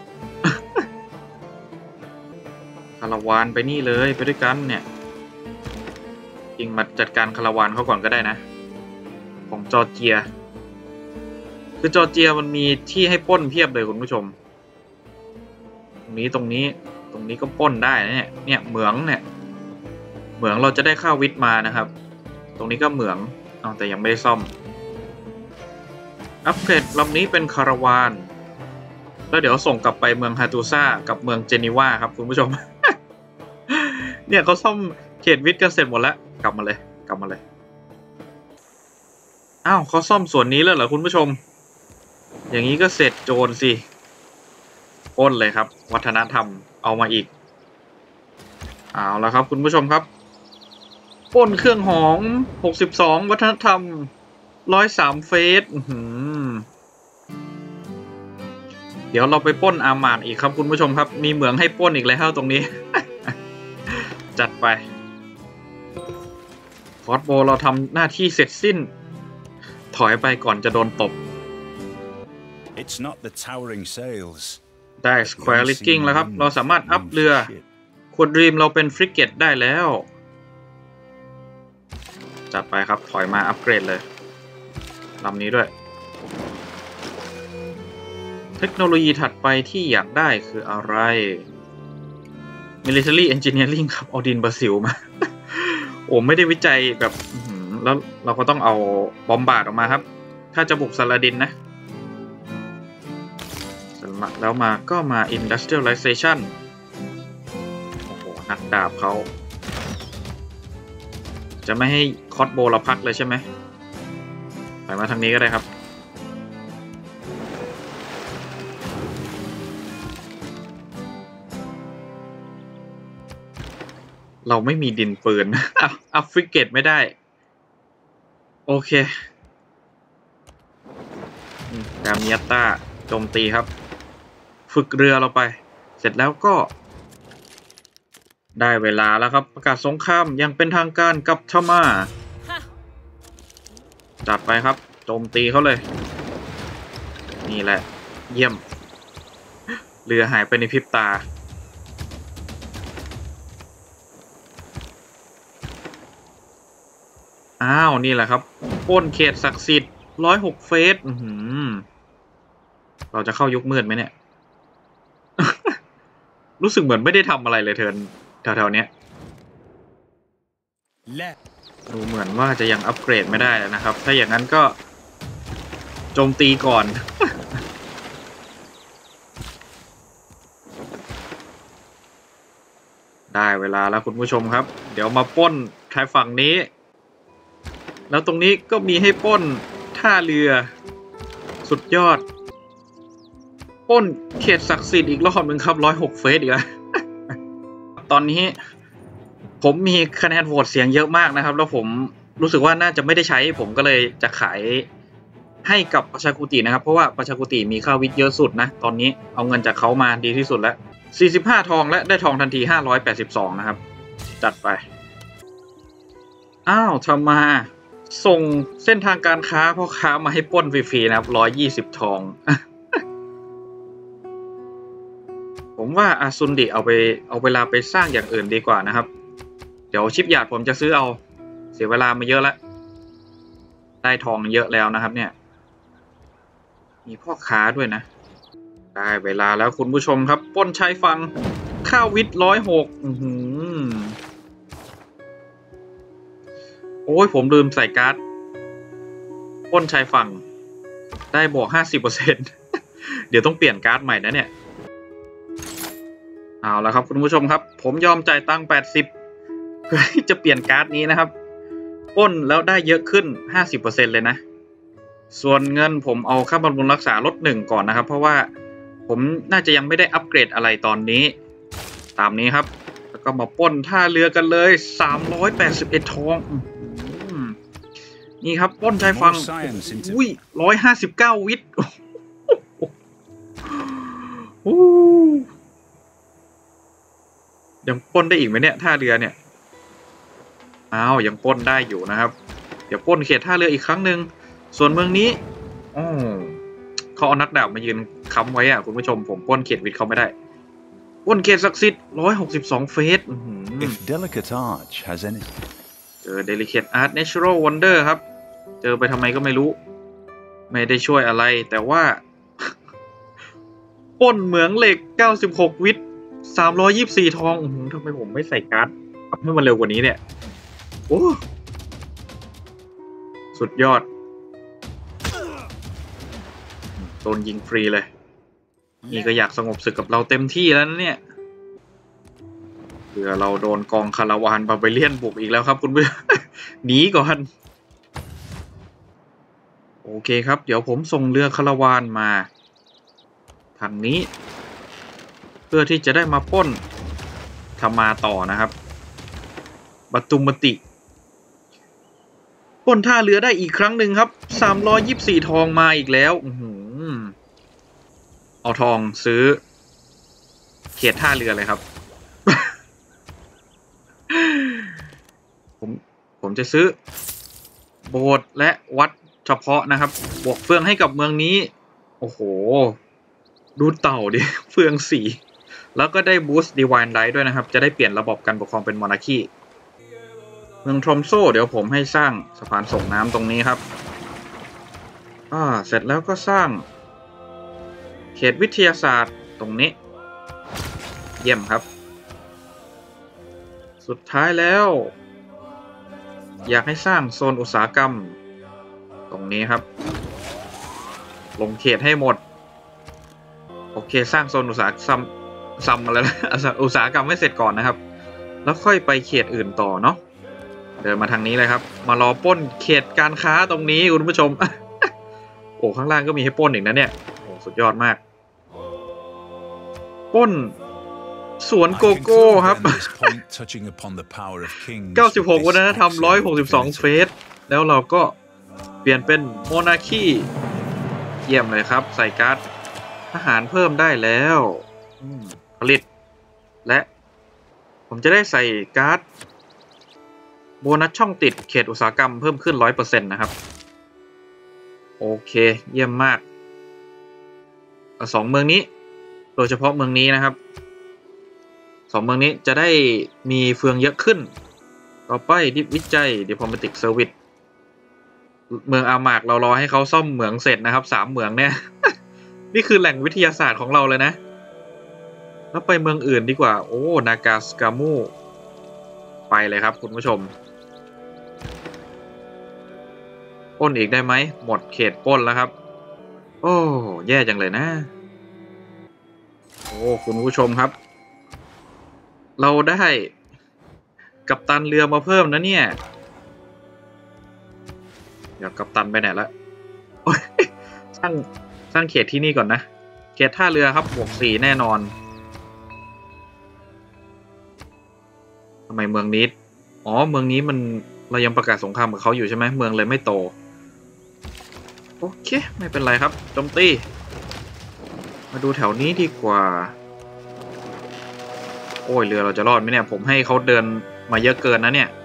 คาราวานไปนี่เลยไปด้วยกันเนี่ยจริงมาจัดการคาราวานเขาก่อนก็ได้นะของจอร์เจียคือจอร์เจียมันมีที่ให้ปล้นเพียบเลยคุณผู้ชมตรงนี้ตรงนี้ตรงนี้ก็ปล้นได้นะเนี่ยเนี่ยเหมืองเนี่ยเหมืองเราจะได้ข้าววิทย์มานะครับตรงนี้ก็เหมืองเอาแต่ยังไม่ได้ซ่อมอัปเกรดลำนี้เป็นคาราวานแล้วเดี๋ยวส่งกลับไปเมืองฮาตูซ่ากับเมืองเจนีวาครับคุณผู้ชม เนี่ยเขาซ่อมเขตวิทย์กันเสร็จหมดแล้วกลับมาเลยกลับมาเลยอ้าวเขาซ่อมส่วนนี้แล้วเหรอคุณผู้ชมอย่างนี้ก็เสร็จโจรสิปล้นเลยครับวัฒนธรรมเอามาอีกเอาละครับคุณผู้ชมครับปล้นเครื่องหอมหกสิบสองวัฒนธรรมหนึ่งร้อยสามเฟสเดี๋ยวเราไปปล้นอาหม่านอีกครับคุณผู้ชมครับมีเหมืองให้ปล้นอีกแล้วตรงนี้ จัดไปคอร์สโบเราทำหน้าที่เสร็จสิ้นถอยไปก่อนจะโดนตบ It's not the towering sails. ได้ Square Rigging แล้วครับเราสามารถอัพเรือขวดรีมเราเป็นฟริกเกตได้แล้วจัดไปครับถอยมาอัปเกรดเลยลำนี้ด้วยเทคโนโลยีถัดไปที่อยากได้คืออะไร Military Engineering ครับเอาดินบราซิลมา โอ้ไม่ได้วิจัยแบบแล้วเราก็ต้องเอาบอมบาร์ดออกมาครับถ้าจะบุกซาลาดินนะแล้วมาก็มา Industrialization โอ้โหนักดาบเขาจะไม่ให้คอสโบเราพักเลยใช่ไหมไปมาทางนี้ก็ได้ครับเราไม่มีดินปืนอัพฟริเกตไม่ได้โอเคดามิยัตตาโจมตีครับฝึกเรือเราไปเสร็จแล้วก็ได้เวลาแล้วครับประกาศสงครามยังเป็นทางการกับทามาจัดไปครับโจมตีเขาเลยนี่แหละเยี่ยมเรือหายไปในพริบตาอ้าวนี่แหละครับปล้นเขตศักดิ์สิทธิ์ร้อยหกเฟสเราจะเข้ายุคมืดไหมเนี่ย รู้สึกเหมือนไม่ได้ทำอะไรเลยเทิร์นแถวๆนี้ดูเหมือนว่าจะยังอัปเกรดไม่ได้แล้วนะครับถ้าอย่างนั้นก็โจมตีก่อน ได้เวลาแล้วคุณผู้ชมครับเดี๋ยวมาปล้นชายฝั่งนี้แล้วตรงนี้ก็มีให้ปล้นท่าเรือสุดยอดปล้นเขตศักดิ์สิทธิ์อีกรอบหนึ่งครับร้อยหกเฟสอีกแล้ว ตอนนี้ผมมีคะแนนโหวตเสียงเยอะมากนะครับแล้วผมรู้สึกว่าน่าจะไม่ได้ใช้ผมก็เลยจะขายให้กับประชากุตินะครับเพราะว่าประชากุติมีค่าวิทย์เยอะสุดนะตอนนี้เอาเงินจากเขามาดีที่สุดแล้วสี่สิบห้าทองและได้ทองทันทีห้าร้อยแปดสิบสองนะครับจัดไปอ้าวทำมาส่งเส้นทางการค้าพ่อค้ามาให้ปล้นฟรีๆนะครับร้อยยี่สิบทอง ผมว่าอาซุนดิเอาไปเอาเวลาไปสร้างอย่างอื่นดีกว่านะครับเดี๋ยวชิปหยาดผมจะซื้อเอาเสียเวลามาเยอะแล้วได้ทองเยอะแล้วนะครับเนี่ยมีพ่อค้าด้วยนะได้เวลาแล้วคุณผู้ชมครับปล้นชายฝั่งข้าววิทย์ร้อยหกโอ้ยผมลืมใส่การ์ดปล้นชายฝั่งได้บวก ห้าสิบเปอร์เซ็นต์ เดี๋ยวต้องเปลี่ยนการ์ดใหม่นะเนี่ยเอาละครับคุณผู้ชมครับผมยอมจ่ายตังค์แปดสิบเพื่อจะเปลี่ยนการ์ดนี้นะครับปล้นแล้วได้เยอะขึ้น ห้าสิบเปอร์เซ็นต์ เลยนะส่วนเงินผมเอาค่าบำรุงรักษาลดหนึ่งก่อนนะครับเพราะว่าผมน่าจะยังไม่ได้อัปเกรดอะไรตอนนี้ตามนี้ครับแล้วก็มาปล้นท่าเรือกันเลยสามร้อยแปดสิบเอ็ดทองนี่ครับปล้นชายฝั่งอุ้ยหนึ่งร้อยห้าสิบเก้าวิทย์ยังปล้นได้อีกไหมเนี่ยท่าเรือเนี่ยอ้าวยังปล้นได้อยู่นะครับเดี๋ยวปล้นเขตท่าเรืออีกครั้งหนึ่งส่วนเมืองนี้อ๋อเขาเอานักดาบมายืนค้ำไว้อ่ะคุณผู้ชมผมปล้นเขตวิทย์เขาไม่ได้ปล้นเขตศักดิ์สิทธิ์ร้อยหกสิบสองเฟส If delicate arch has any เจอ delicate art natural wonder ครับเจอไปทำไมก็ไม่รู้ไม่ได้ช่วยอะไรแต่ว่าปล้นเหมืองเหล็กเก้าสิบหกวิทย์สามร้อยยี่สิบสี่ทองทำไมผมไม่ใส่การ์ดให้มันเร็วกว่านี้เนี่ยโอ้สุดยอดโดนยิงฟรีเลยนี่ก็อยากสงบศึกกับเราเต็มที่แล้วนะเนี่ยเรือเราโดนกองคาราวานบาร์เบเลียนบุกอีกแล้วครับคุณผู้ชม หนีก่อนโอเคครับเดี๋ยวผมส่งเรือคาราวานมาทางนี้เพื่อที่จะได้มาปล้นทำมาต่อนะครับบัตุมติปล้นท่าเรือได้อีกครั้งหนึ่งครับสามร้อยยี่สิบสี่ทองมาอีกแล้วอือเอาทองซื้อเขตท่าเรือเลยครับ ผมผมจะซื้อโบสถ์และวัดเฉพาะนะครับบวกเฟืองให้กับเมืองนี้โอ้โหดูเต่าดิ เฟืองสีแล้วก็ได้บูสต์ดีวายไลท์ด้วยนะครับจะได้เปลี่ยนระบบการปกครองเป็นมอนาคีเมืองทรอมโซเดี๋ยวผมให้สร้างสะพานส่งน้ำตรงนี้ครับอ่าเสร็จแล้วก็สร้างเขตวิทยาศาสตร์ตรงนี้เยี่ยมครับสุดท้ายแล้วอยากให้สร้างโซนอุตสาหกรรมตรงนี้ครับลงเขตให้หมดโอเคสร้างโซนอุตสาหกรรมซ้ำมาแล้วอุตสาหกรรมไม่เสร็จก่อนนะครับแล้วค่อยไปเขตอื่นต่อเนาะเดินมาทางนี้เลยครับมารอปล้นเขตการค้าตรงนี้คุณผู้ชม โอ้ข้างล่างก็มีให้ปล้นอีกนะเนี่ยโอ้สุดยอดมากปล้นสวนโกโก้ครับ เก้าสิบหกวัฒนธรรมหนึ่งร้อยหกสิบสองเฟสแล้วเราก็เปลี่ยนเป็นโมนาคีเยี่ยมเลยครับใส่การ์ดทหารเพิ่มได้แล้วผลิตและผมจะได้ใส่การ์ดโบนัสช่องติดเขตอุตสาหกรรมเพิ่มขึ้น ร้อยเปอร์เซ็นต์ นะครับโอเคเยี่ยมมากสองเมืองนี้โดยเฉพาะเมืองนี้นะครับสองเมืองนี้จะได้มีเฟืองเยอะขึ้นต่อไปดิวิจัย Diplomatic Service เมืองอามาร์กเรารอให้เขาซ่อมเหมืองเสร็จนะครับสามเหมืองเนี่ย นี่คือแหล่งวิทยาศาสตร์ของเราเลยนะแล้วไปเมืองอื่นดีกว่าโอ้นากาสกามูไปเลยครับคุณผู้ชมปล้นอีกได้ไหมหมดเขตปล้นแล้วครับโอ้แย่จังเลยนะโอ้คุณผู้ชมครับเราได้กัปตันเรือมาเพิ่มนะเนี่ยเดี๋ยวกัปตันไปไหนละสร้างสร้างเขตที่นี่ก่อนนะเขตท่าเรือครับบวกสี่แน่นอนทำไมเมืองนี้อ๋อเมืองนี้มันเรายังประกาศสงครามกับเขาอยู่ใช่ไหมเมืองเลยไม่โตโอเคไม่เป็นไรครับโจมตีมาดูแถวนี้ดีกว่าโอ้ยเรือเราจะรอดไหมเนี่ยผมให้เขาเดินมาเยอะเกินนะเนี่ย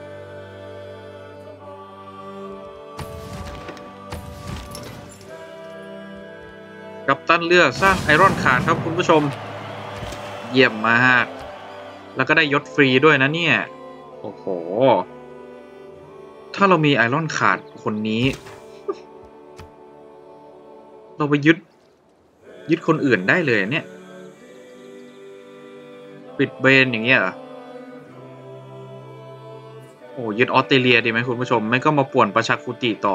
กัปตันเรือสร้างไอรอนคาร์ดครับคุณผู้ชมเยี่ยมมากแล้วก็ได้ยศฟรีด้วยนะเนี่ยโอ้โหถ้าเรามีไอรอนคาร์ดคนนี้ เราไปยึดยึดคนอื่นได้เลยเนี่ยปิดเบนอย่างเงี้ยเหรอโอ้ยึดออสเตรเลียดีไหมคุณผู้ชมไม่ก็มาป่วนประชาคุติต่อ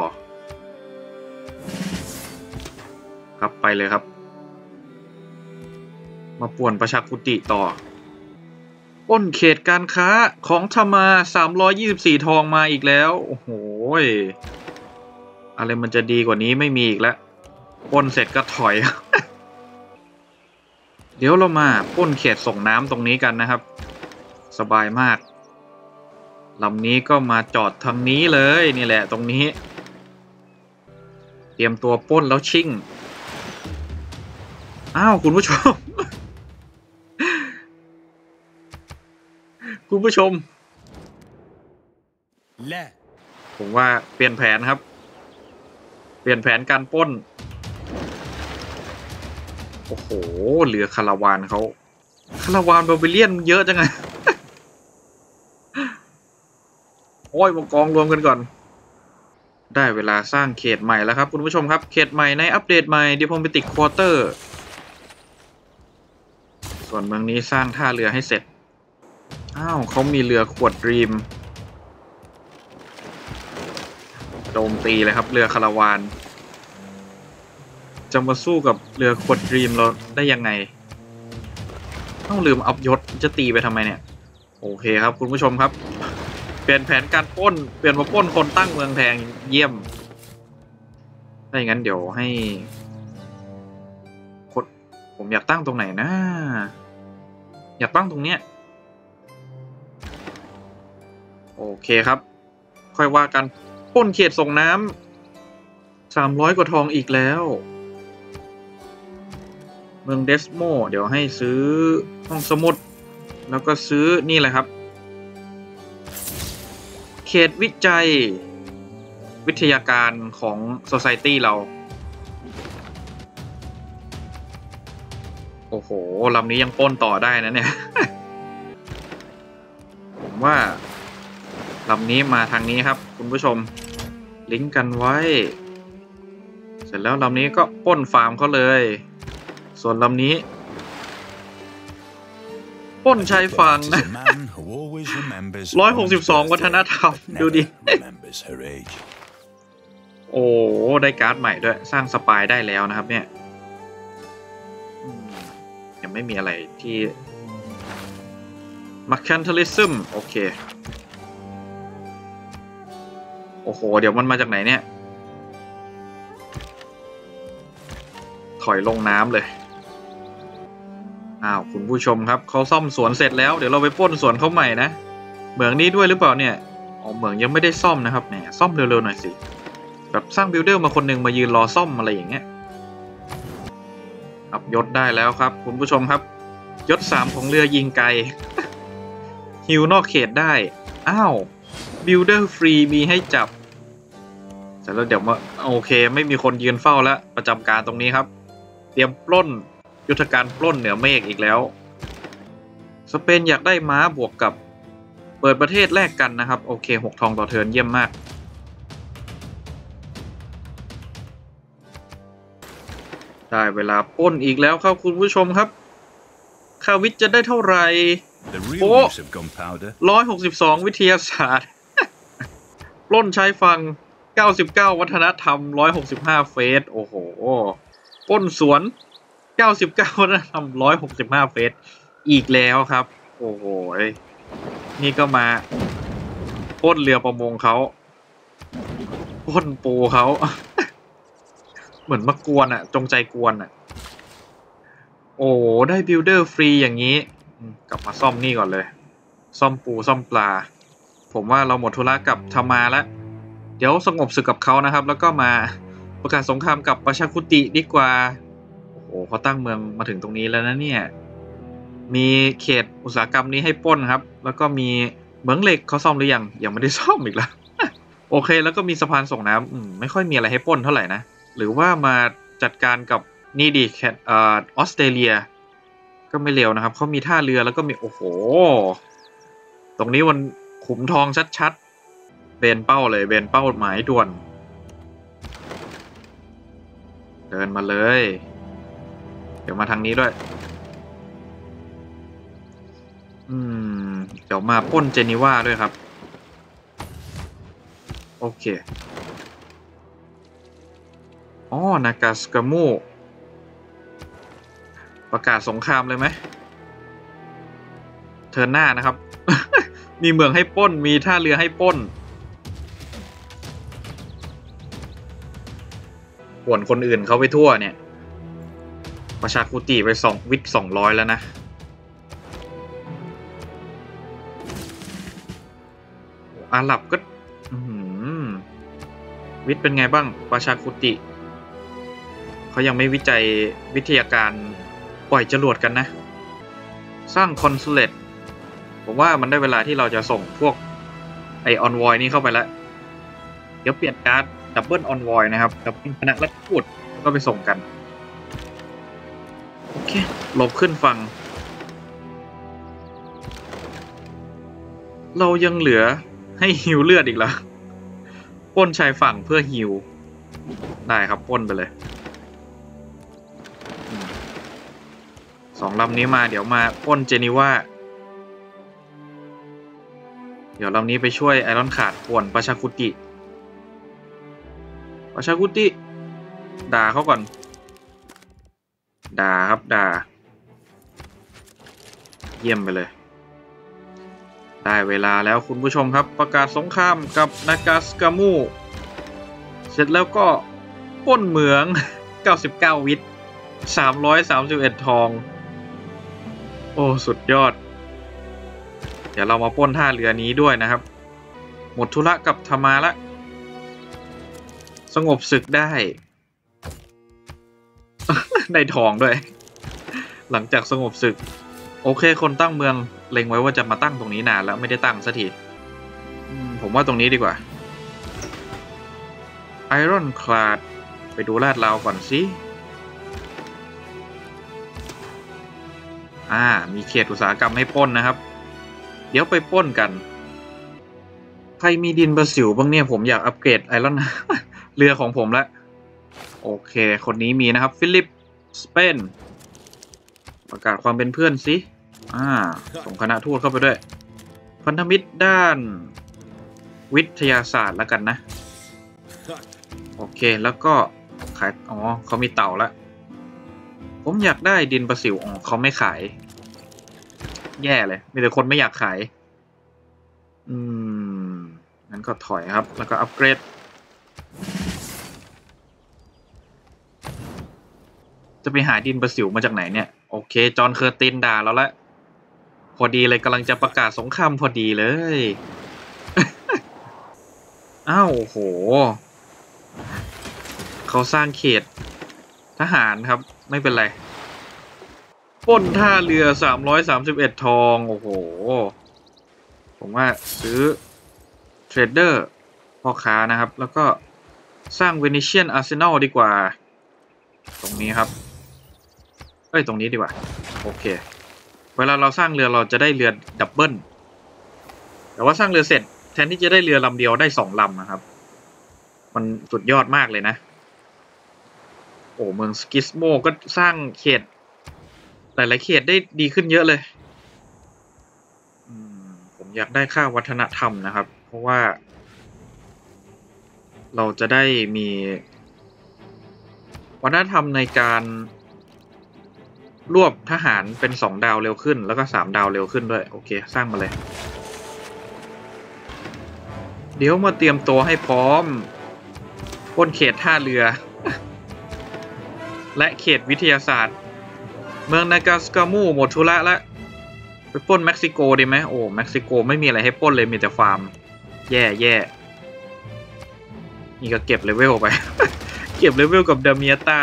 ครับไปเลยครับมาป่วนประชาคุติต่อปล้นเขตการค้าของธรรมาสามร้อยยี่สิบสี่ทองมาอีกแล้วโอ้โหอะไรมันจะดีกว่านี้ไม่มีอีกแล้วปล้นเสร็จก็ถอย เดี๋ยวเรามาปล้นเขตส่งน้ำตรงนี้กันนะครับสบายมากลำนี้ก็มาจอดทางนี้เลยนี่แหละตรงนี้เตรียมตัวปล้นแล้วชิ่งอ้าวคุณผู้ชม คุณผู้ชมและผมว่าเปลี่ยนแผนครับเปลี่ยนแผนการปล้นโอ้โหเรือคาราวานเขาคาราวานบาร์เบเลียนเยอะจังไง โอ้ยมากองรวมกันก่อนได้เวลาสร้างเขตใหม่แล้วครับคุณผู้ชมครับเขตใหม่ในอัปเดตใหม่ Diplomatic Quarter ส่วนเมืองนี้สร้างท่าเรือให้เสร็จอ้าวเขามีเรือขวดดรีมโจมตีเลยครับเรือคาราวานจะมาสู้กับเรือขวดดรีมเราได้ยังไงต้องลืมอัพยศจะตีไปทำไมเนี่ยโอเคครับคุณผู้ชมครับเปลี่ยนแผนการปล้นเปลี่ยนมาปล้นคนตั้งเมืองแพงเยี่ยมถ้าอย่างนั้นเดี๋ยวให้คนผมอยากตั้งตรงไหนนะอยากตั้งตรงเนี้ยโอเคครับค่อยว่ากันปล้นเขตส่งน้ำสามร้อยกว่าทองอีกแล้วเมืองเดสโมเดี๋ยวให้ซื้อห้องสมุดแล้วก็ซื้อนี่แหละครับเขตวิจัยวิทยาการของ Society เราโอ้โหลำนี้ยังปล้นต่อได้นะเนี่ย ผมว่าลำนี้มาทางนี้ครับคุณผู้ชมลิงก์กันไว้เสร็จแล้วลำนี้ก็ปล้นฟาร์มเขาเลยส่วนลำนี้ปล้นชายฝั่งนะ ร้อยหกสิบสองวัฒนธรรมดูดิ โอ้ได้การ์ดใหม่ด้วยสร้างสปายได้แล้วนะครับเนี่ยยังไม่มีอะไรที่ Mercantilism โอเคโอ้โหเดี๋ยวมันมาจากไหนเนี่ยถอยลงน้ำเลยอ้าวคุณผู้ชมครับเขาซ่อมสวนเสร็จแล้วเดี๋ยวเราไปปล้นสวนเขาใหม่นะเหมืองนี้ด้วยหรือเปล่าเนี่ยอ๋อเหมืองยังไม่ได้ซ่อมนะครับเนี่ยซ่อมเร็วๆหน่อยสิแบบสร้างบิลเดอร์มาคนหนึ่งมายืนรอซ่อมอะไรอย่างเงี้ยอัพยศได้แล้วครับคุณผู้ชมครับยศสามของเรือยิงไกล ฮิวนอกเขตได้อ้าวบิลเดอร์ฟรีมีให้จับเสร็จแล้วเดี๋ยวมาโอเคไม่มีคนยืนเฝ้าแล้วประจำการตรงนี้ครับเตรียมปล้นยุทธการปล้นเหนือเมฆอีกแล้วสเปนอยากได้ม้าบวกกับเปิดประเทศแลกกันนะครับโอเคหกทองต่อเทิร์นเยี่ยมมากได้เวลาปล้นอีกแล้วครับคุณผู้ชมครับคาวิทจะได้เท่าไหร่ The โอ้ real use of gunpowder. ร้อยหกสิบสองวิทยาศาสตร์ ปล้นใช้ฟังเก้าสิบเก้าวัฒนธรรมหนึ่งร้อยหกสิบห้าเฟสโอ้โหปล้นสวนเก้าสิบเก้าวัฒนธรรมหนึ่งร้อยหกสิบห้าเฟสอีกแล้วครับโอ้โหนี่ก็มาปล้นเรือประมงเขาปล้นปูเขา เหมือนมากวนอ่ะจงใจกวนอ่ะโอ้ได้บิลเดอร์ฟรีอย่างนี้กลับมาซ่อมนี่ก่อนเลยซ่อมปูซ่อมปลาผมว่าเราหมดธุระกับธรรมาแล้วเดี๋ยวสงบศึกกับเขานะครับแล้วก็มาประกาศสงครามกับประชาคุติดีกว่าโอ้โหเขาตั้งเมืองมาถึงตรงนี้แล้วนะเนี่ยมีเขตอุตสาหกรรมนี้ให้ปล้นครับแล้วก็มีเหมืองเหล็กเขาซ่อมหรือยังยังไม่ได้ซ่อมอีกแล้ว โอเคแล้วก็มีสะพานส่งน้ำไม่ค่อยมีอะไรให้ปล้นเท่าไหร่นะหรือว่ามาจัดการกับนี่ดีแคทออสเตรเลียก็ไม่เร็วนะครับเขามีท่าเรือแล้วก็มีโอ้โหตรงนี้มันขุมทองชัดๆเบนเป้าเลยเบนเป้าหมายด่วนเดินมาเลยเดี๋ยวมาทางนี้ด้วยอืมเดี๋ยวมาปล้นเจนีวาด้วยครับโอเคอ๋อนากาสกามูประกาศสงครามเลยไหมเทิร์นหน้านะครับ มีเมืองให้ปล้นมีท่าเรือให้ปล้นป่วนคนอื่นเขาไปทั่วเนี่ยประชาคุติไปสองวิทสองร้อยแล้วนะอาหรับก็วิทเป็นไงบ้างประชาคุติเขายังไม่วิจัยวิทยาการปล่อยจรวดกันนะสร้างคอนซูเลตผมว่ามันได้เวลาที่เราจะส่งพวกไอออนวอยนี่เข้าไปแล้วเดี๋ยวเปลี่ยนการ์ดดับเบิลออนวอยนะครับกับคณะรัฐพูดก็ไปส่งกันโอเคหลบขึ้นฝั่งเรายังเหลือให้ฮิวเลือดอีกแล้วปล้นชายฝั่งเพื่อฮิวได้ครับปล้นไปเลยสองลำนี้มาเดี๋ยวมาปล้นเจนีวาเดี๋ยวลำนี้ไปช่วยไอรอนขาดป่วนประชาคุติประชาคุติด่าเขาก่อนด่าครับด่าเยี่ยมไปเลยได้เวลาแล้วคุณผู้ชมครับประกาศสงครามกับนากาสกามูเสร็จแล้วก็ปล้นเหมืองเก้าสิบเก้าวิทสามร้อยสามสิบเอ็ดทองโอ้สุดยอดเดี๋ยวเรามาปล้นท่าเรือนี้ด้วยนะครับหมดธุระกับธรรมาละสงบศึกได้ ได้ทองด้วยหลังจากสงบศึกโอเคคนตั้งเมืองเล็งไว้ว่าจะมาตั้งตรงนี้นานแล้วไม่ได้ตั้งสักทีผมว่าตรงนี้ดีกว่าไอรอนคลาดไปดูลาดราวก่อนสิอ่ามีเขตอุตสาหกรรมให้ปล้นนะครับเดี๋ยวไปปล้นกันใครมีดินประสิวบ้างเนี่ยผมอยากอัปเกรดไอรอน เรือของผมแล้วโอเคคนนี้มีนะครับฟิลิปสเปนประกาศความเป็นเพื่อนสิอ่าส่งคณะทูตเข้าไปด้วยพันธมิตรด้านวิทยาศาสตร์แล้วกันนะโอเคแล้วก็ขายอ๋อเขามีเต่าแล้วผมอยากได้ดินประสิวอ๋อเขาไม่ขายแย่เลยมีแต่คนไม่อยากขายอืมงั้นก็ถอยครับแล้วก็อัปเกรดจะไปหาดินประสิวมาจากไหนเนี่ยโอเคจอห์นเคอร์ตินด่าแล้วละพอดีเลยกำลังจะประกาศสงครามพอดีเลย อ้าวโหเขาสร้างเขตทหารครับไม่เป็นไรปล้นท่าเรือสามร้อยสามสิบเอ็ดทองโอ้โหผมว่าซื้อเทรดเดอร์พ่อค้านะครับแล้วก็สร้างเวนิเชียนอาร์เซนอลดีกว่าตรงนี้ครับเอ้ยตรงนี้ดีกว่าโอเคเวลาเราสร้างเรือเราจะได้เรือดับเบิลแต่ว่าสร้างเรือเสร็จแทนที่จะได้เรือลำเดียวได้สองลำนะครับมันสุดยอดมากเลยนะโอ้เมืองสกิสโมก็สร้างเขตหลายๆเขตได้ดีขึ้นเยอะเลยผมอยากได้ค่าวัฒนธรรมนะครับเพราะว่าเราจะได้มีวัฒนธรรมในการรวบทหารเป็นสองดาวเร็วขึ้นแล้วก็สามดาวเร็วขึ้นด้วยโอเคสร้างมาเลยเดี๋ยวมาเตรียมตัวให้พร้อมปล้นเขตท่าเรือ และเขตวิทยาศาสตร์เมืองนากาสกามูหมดธุระแล้วไปปล้นเม็กซิโกดีไหมโอ้เม็กซิโกไม่มีอะไรให้ปล้นเลยมีแต่ฟาร์มแย่แย่นี่ก็เก็บเลเวลไป เก็บเลเวลกับเดเมียต้า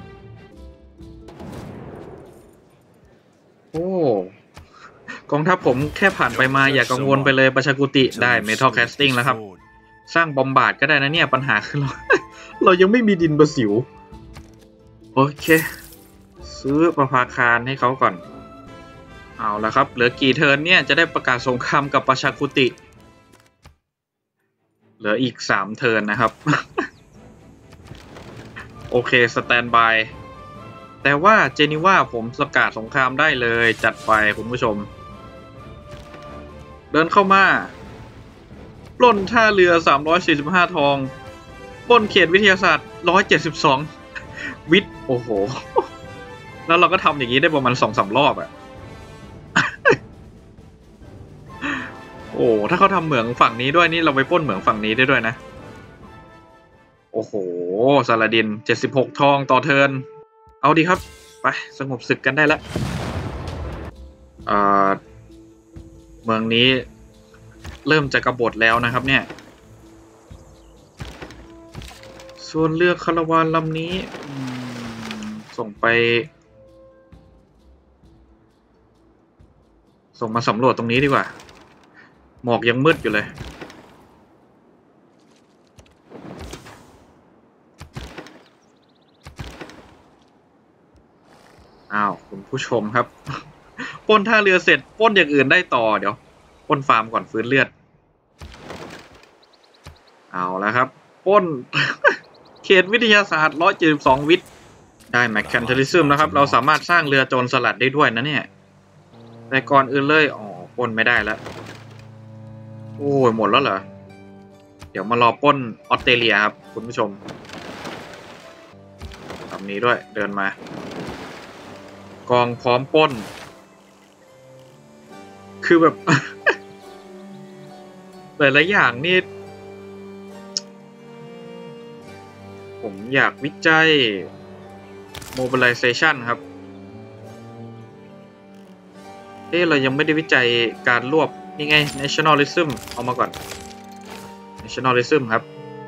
โอ้กองทัพผมแค่ผ่านไปมาอย่ากังวลไปเลยประชากุติได้เมทัลแคสติ้งแล้วครับสร้างบอมบาร์ดก็ได้นะเนี่ยปัญหาคือเรา เรายังไม่มีดินประสิวโอเคซื้อประภาคารให้เขาก่อนเอาละครับเหลือกี่เทิร์นเนี่ยจะได้ประกาศสงครามกับประชากุติเหลืออีกสามเทิร์นนะครับ โอเคสแตนบายแต่ว่าเจนีว่าผมประกาศสงครามได้เลยจัดไปคุณผู้ชมเดินเข้ามาปล้นท่าเรือสามร้อยสี่สิบห้าทองปล้นเขตวิทยาศาสตร์หนึ่งร้อยเจ็ดสิบสองวิทย์โอ้โหแล้วเราก็ทำอย่างนี้ได้ประมาณ สองสาม รอบอะโอ้ถ้าเขาทำเหมืองฝั่งนี้ด้วยนี่เราไปปล้นเหมืองฝั่งนี้ได้ด้วยนะโอ้โหซาลาดินเจ็ดสิบหกทองต่อเทิร์นเอาดีครับไปสงบศึกกันได้แล้วเอ่อเมืองนี้เริ่มจะกบฏแล้วนะครับเนี่ยส่วนเรือคาราวานลำนี้ส่งไปส่งมาสำรวจตรงนี้ดีกว่าหมอกยังมืดอยู่เลยอ้าวคุณผู้ชมครับปล้นท่าเรือเสร็จปล้นอย่างอื่นได้ต่อเดี๋ยวปล้นฟาร์มก่อนฟื้นเลือดเอาแล้วครับปล้น เขตวิทยาศาสตร์หนึ่งร้อยเจ็ดสิบสองวิทย์ได้แมคแคนเทลิซึมนะครับเราสามารถสร้างเรือโจรสลัดได้ด้วยนะเนี่ยแต่ก่อนอื่นเลยอ๋อปล้นไม่ได้แล้วโอ้ยหมดแล้วเหรอเดี๋ยวมารอปล้นออสเตรเลียครับคุณผู้ชมแบบนี้ด้วยเดินมากองพร้อมปล้นคือแบบ หลายๆอย่างนี่ผมอยากวิจัย mobilization ครับเอ๊ะเรายังไม่ได้วิจัยการรวบนี่ไง nationalism เอามาก่อน nationalism ครับ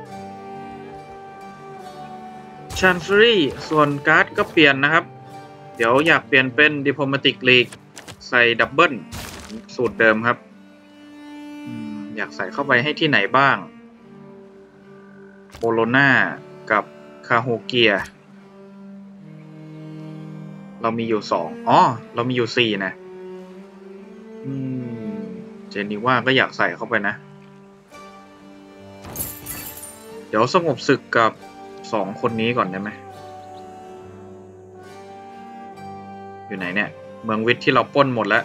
chancery ส่วนการ์ดก็เปลี่ยนนะครับเดี๋ยวอยากเปลี่ยนเป็น diplomatic league ใส่ดับเบิลสูตรเดิมครับอยากใส่เข้าไปให้ที่ไหนบ้างโบโลนากับคาโฮเกียเรามีอยู่สองอ๋อเรามีอยู่สี่นะอืมเจนีว่าก็อยากใส่เข้าไปนะเดี๋ยวสงบศึกกับสองคนนี้ก่อนได้ไหมอยู่ไหนเนี่ยเมืองวิทย์ที่เราปล้นหมดแล้ว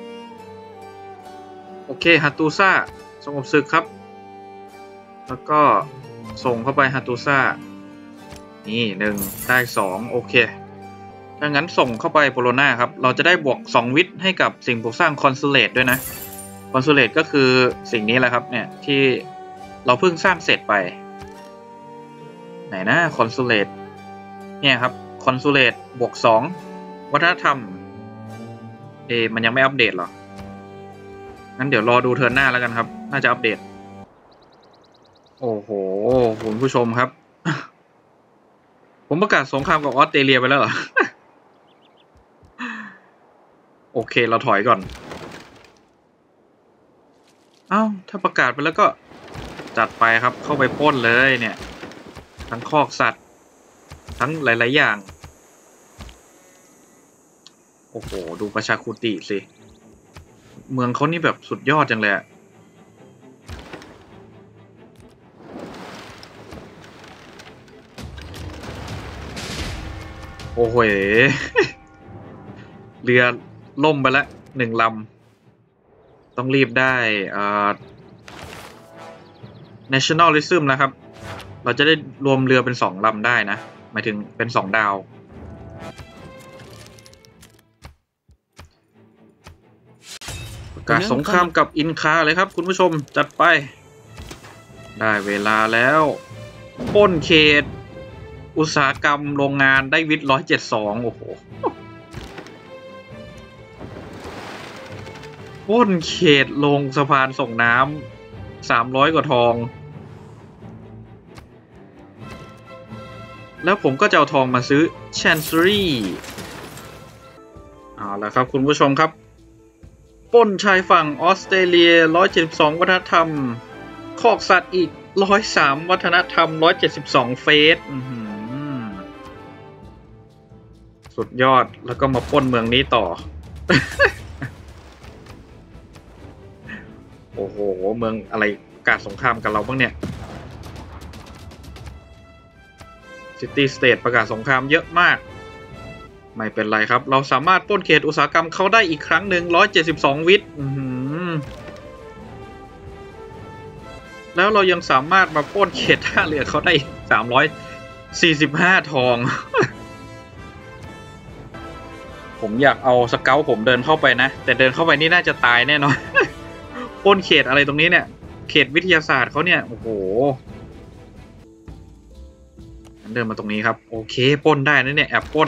โอเคฮัตตูซ่าสงบศึกครับแล้วก็ส่งเข้าไปฮัตตูซ่านี่หนึ่งได้สองโอเคถ้างั้นส่งเข้าไปโบโลนาครับเราจะได้บวกสองวิทย์ให้กับสิ่งปลูกสร้างคอนซูเลตด้วยนะคอนซูเลตก็คือสิ่งนี้แหละครับเนี่ยที่เราเพิ่งสร้างเสร็จไปไหนนะคอนซูเลตเนี่ยครับคอนซูเลตบวกสองวัฒนธรรมเอมันยังไม่อัปเดตหรองั้นเดี๋ยวรอดูเทิร์นหน้าแล้วกันครับน่าจะอัปเดตโอ้โหคุณผู้ชมครับ ผมประกาศสงครามกับออสเตรเลียไปแล้วเหรอโอเคเราถอยก่อนเอ้าถ้าประกาศไปแล้วก็จัดไปครับเข้าไปปล้นเลยเนี่ยทั้งคอกสัตว์ทั้งหลายๆอย่างโอ้โหดูประชาคุติสิเมืองเขานี่แบบสุดยอดจังเลยอะโอ้โหเรือล่มไปแล้วหนึ่งลำต้องรีบได้อ่า nationalism นะครับเราจะได้รวมเรือเป็นสองลำได้นะหมายถึงเป็นสองดาวประกาศสงครามกับอินคาเลยครับคุณผู้ชมจัดไปได้เวลาแล้วปล้นเขตอุตสาหกรรมโรงงานได้วิทย์ร้อยเจ็ดสองโอ้โหปล้นเขตโรงสะพานส่งน้ำสามร้อยกว่าทองแล้วผมก็จะเอาทองมาซื้อ Chancery เอาละครับคุณผู้ชมครับปล้นชายฝั่งออสเตรเลียหนึ่งร้อยเจ็ดสิบสองวัฒนธรรมคอกสัตว์อีกหนึ่งร้อยสามวัฒนธรรมหนึ่งร้อยเจ็ดสิบสองเฟสสุดยอดแล้วก็มาปล้นเมืองนี้ต่อ โอ้โหเมืองอะไรกาดสงครามกับเราบ้างเนี่ยซิตี้สเตทประกาศสงครามเยอะมากไม่เป็นไรครับเราสามารถปล้นเขตอุตสาหกรรมเขาได้อีกครั้งหนึ่งหนึ่งร้อยเจ็ดสิบสองวิทย์แล้วเรายังสามารถมาปล้นเขตท่าเรือเขาได้สามร้อยสี่สิบห้าทอง ผมอยากเอาสเกลผมเดินเข้าไปนะแต่เดินเข้าไปนี่น่าจะตายแน่นอน ปล้นเขตอะไรตรงนี้เนี่ยเขตวิทยาศาสตร์เขาเนี่ยโอ้โหเดินมาตรงนี้ครับโอเคปล้นได้นะเนี่ยแอบปล้น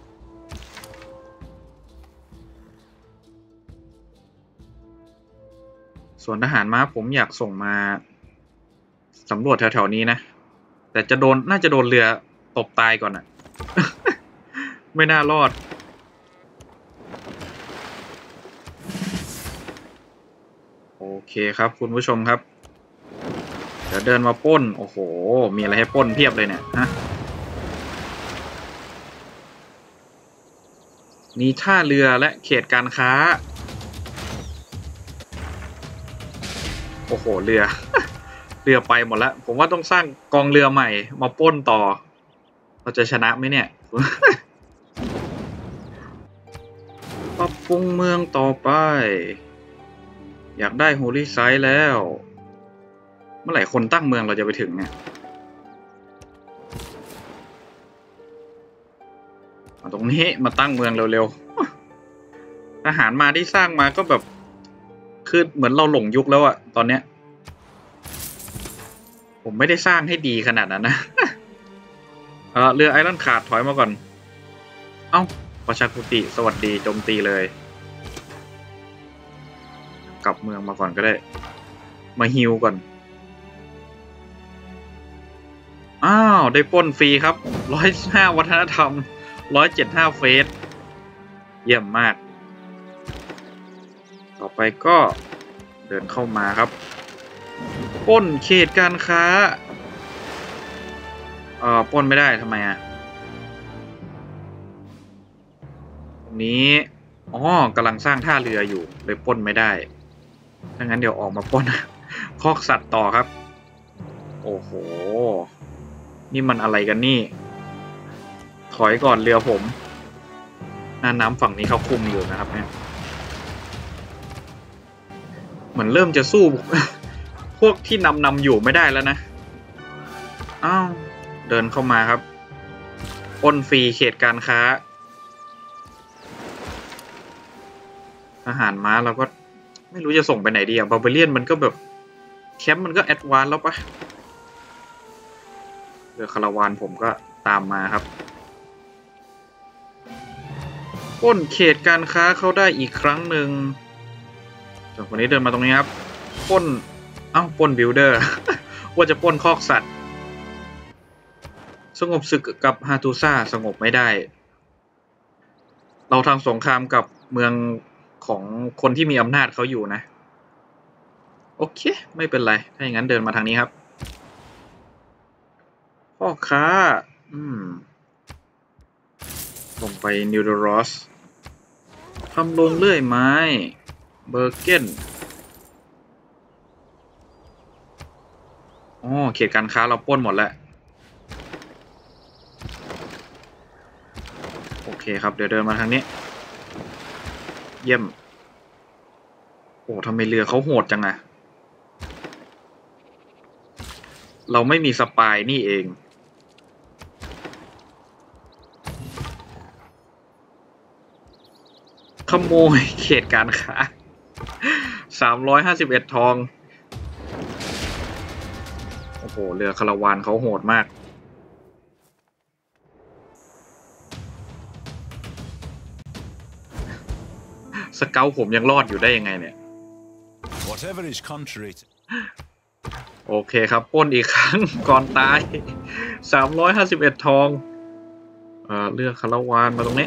ส่วนทหารม้าผมอยากส่งมาสำรวจแถวๆนี้นะแต่จะโดนน่าจะโดนเรือตบตายก่อนอะ ไม่น่ารอดโอเคครับคุณผู้ชมครับเดี๋ยวเดินมาปล้นโอ้โหมีอะไรให้ปล้นเพียบเลยเนี่ยฮะมีท่าเรือและเขตการค้าโอ้โหเรือ เรือไปหมดแล้วผมว่าต้องสร้างกองเรือใหม่มาปล้นต่อเราจะชนะไหมเนี่ย ปรับปรุงเมืองต่อไปอยากได้โฮลี่ไซต์แล้วเมื่อไหร่คนตั้งเมืองเราจะไปถึงเนี่ยมาตรงนี้มาตั้งเมืองเร็วๆทหารมาที่สร้างมาก็แบบคือเหมือนเราหลงยุคแล้วอะตอนเนี้ยผมไม่ได้สร้างให้ดีขนาดนั้นนะ เออเรือไอรอนขาดถอยมาก่อนเอ้าประชาคุติสวัสดีโจมตีเลยกลับเมืองมาก่อนก็ได้มาฮิวก่อนอ้าวได้ปล้นฟรีครับร้อยห้าวัฒนธรรมร้อยเจ็ดห้าเฟสเยี่ยมมากต่อไปก็เดินเข้ามาครับปล้นเขตการค้าเอ่อปล้นไม่ได้ทำไมอ่ะตรงนี้อ๋อกำลังสร้างท่าเรืออยู่เลยปล้นไม่ได้ถ้างั้นเดี๋ยวออกมาปล้น คอกสัตว์ต่อครับโอ้โหนี่มันอะไรกันนี่ถอยก่อนเรือผมน่าน้ำฝั่งนี้เขาคุมอยู่นะครับเนี่ยเหมือนเริ่มจะสู้ พวกที่นำนำอยู่ไม่ได้แล้วนะอ้าวเดินเข้ามาครับปล้นฟรีเขตการค้าทหารม้าเราก็ไม่รู้จะส่งไปไหนดีอะบาร์เบเรียนมันก็แบบแคมป์มันก็แอดวานซ์แล้วปะเรือคาราวานผมก็ตามมาครับปล้นเขตการค้าเขาได้อีกครั้งหนึ่งส่วนคนนี้เดินมาตรงนี้ครับปล้นเอ้าปล้นบิลเดอร์ ว่าจะปล้นคอกสัตว์สงบศึกกับฮาตูซ่าสงบไม่ได้เราทำสงครามกับเมืองของคนที่มีอำนาจเขาอยู่นะโอเคไม่เป็นไรถ้าอย่างนั้นเดินมาทางนี้ครับพ่อค้าอืมลงไปนิวโดรอสทำโรงเลื่อยไม้เบอร์เกนอ๋อเขตการค้าเราปล้นหมดแล้วโอเคครับเดี๋ยวเดินมาทางนี้เยี่ยมโอ้ทำไมเรือเขาโหดจังอะเราไม่มีสปายนี่เองขโมยเขตการค้าสามร้อยห้าสิบเอ็ดทองโอ้โหเรือคาราวานเขาโหดมากสเกลผมยังรอดอยู่ได้ยังไงเนี่ย Whatever is contrary to โอเคครับปล้นอีกครั้งก่อนตายสามร้อยห้าสิบเอ็ดทองเอ่อเลือกคาราวานมาตรงนี้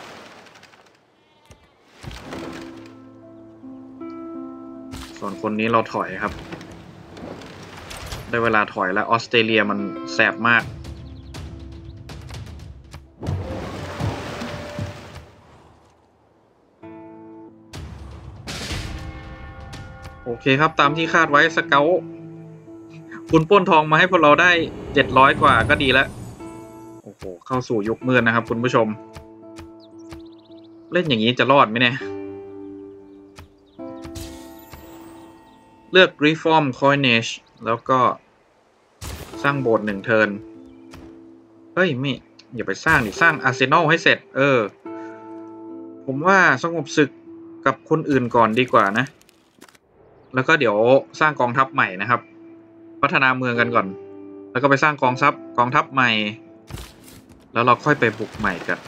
ส่วนคนนี้เราถอยครับได้เวลาถอยแล้วออสเตรเลียมันแสบมากโอเคครับตามที่คาดไว้สเกลคุณปล้นทองมาให้พวกเราได้เจ็ดร้อยกว่าก็ดีแล้วโอ้โหเข้าสู่ยุคมืดนะครับคุณผู้ชมเล่นอย่างนี้จะรอดไหมเนี่ยเลือก reform coinage แล้วก็สร้างโบสถ์หนึ่งเทิร์นเฮ้ยไม่อย่าไปสร้างดิสร้างอาร์เซนอลให้เสร็จเออผมว่าสงบศึกกับคนอื่นก่อนดีกว่านะแล้วก็เดี๋ยวสร้างกองทัพใหม่นะครับพัฒนาเมืองกันก่อนแล้วก็ไปสร้างกองทัพกองทัพใหม่แล้วเราค่อยไปบุกใหม่กัน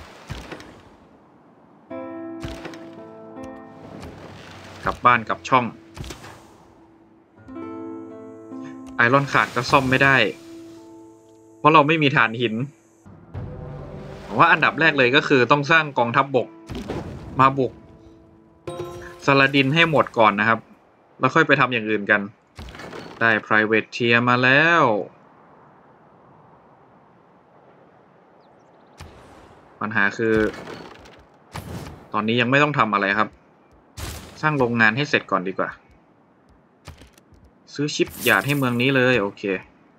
กลับบ้านกลับช่องไอรอนขาดก็ซ่อมไม่ได้เพราะเราไม่มีถ่านหินผมว่าอันดับแรกเลยก็คือต้องสร้างกองทัพบกมาบุกซาลาดินให้หมดก่อนนะครับแล้วค่อยไปทำอย่างอื่นกันได้ private tier มาแล้วปัญหาคือตอนนี้ยังไม่ต้องทำอะไรครับสร้างโรงงานให้เสร็จก่อนดีกว่าซื้อชิปหยาดให้เมืองนี้เลยโอเค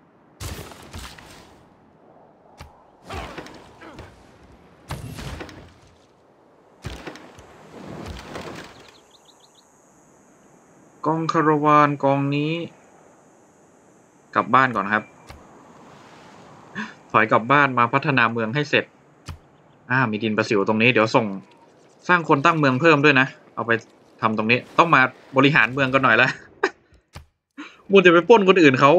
กองคาราวานกองนี้กลับบ้านก่อนครับถอยกลับบ้านมาพัฒนาเมืองให้เสร็จอ่ามีดินประสิวตรงนี้เดี๋ยวส่งสร้างคนตั้งเมืองเพิ่มด้วยนะเอาไปทำตรงนี้ต้องมาบริหารเมืองกันหน่อยละ มูจะไปปล้นคนอื่นเขา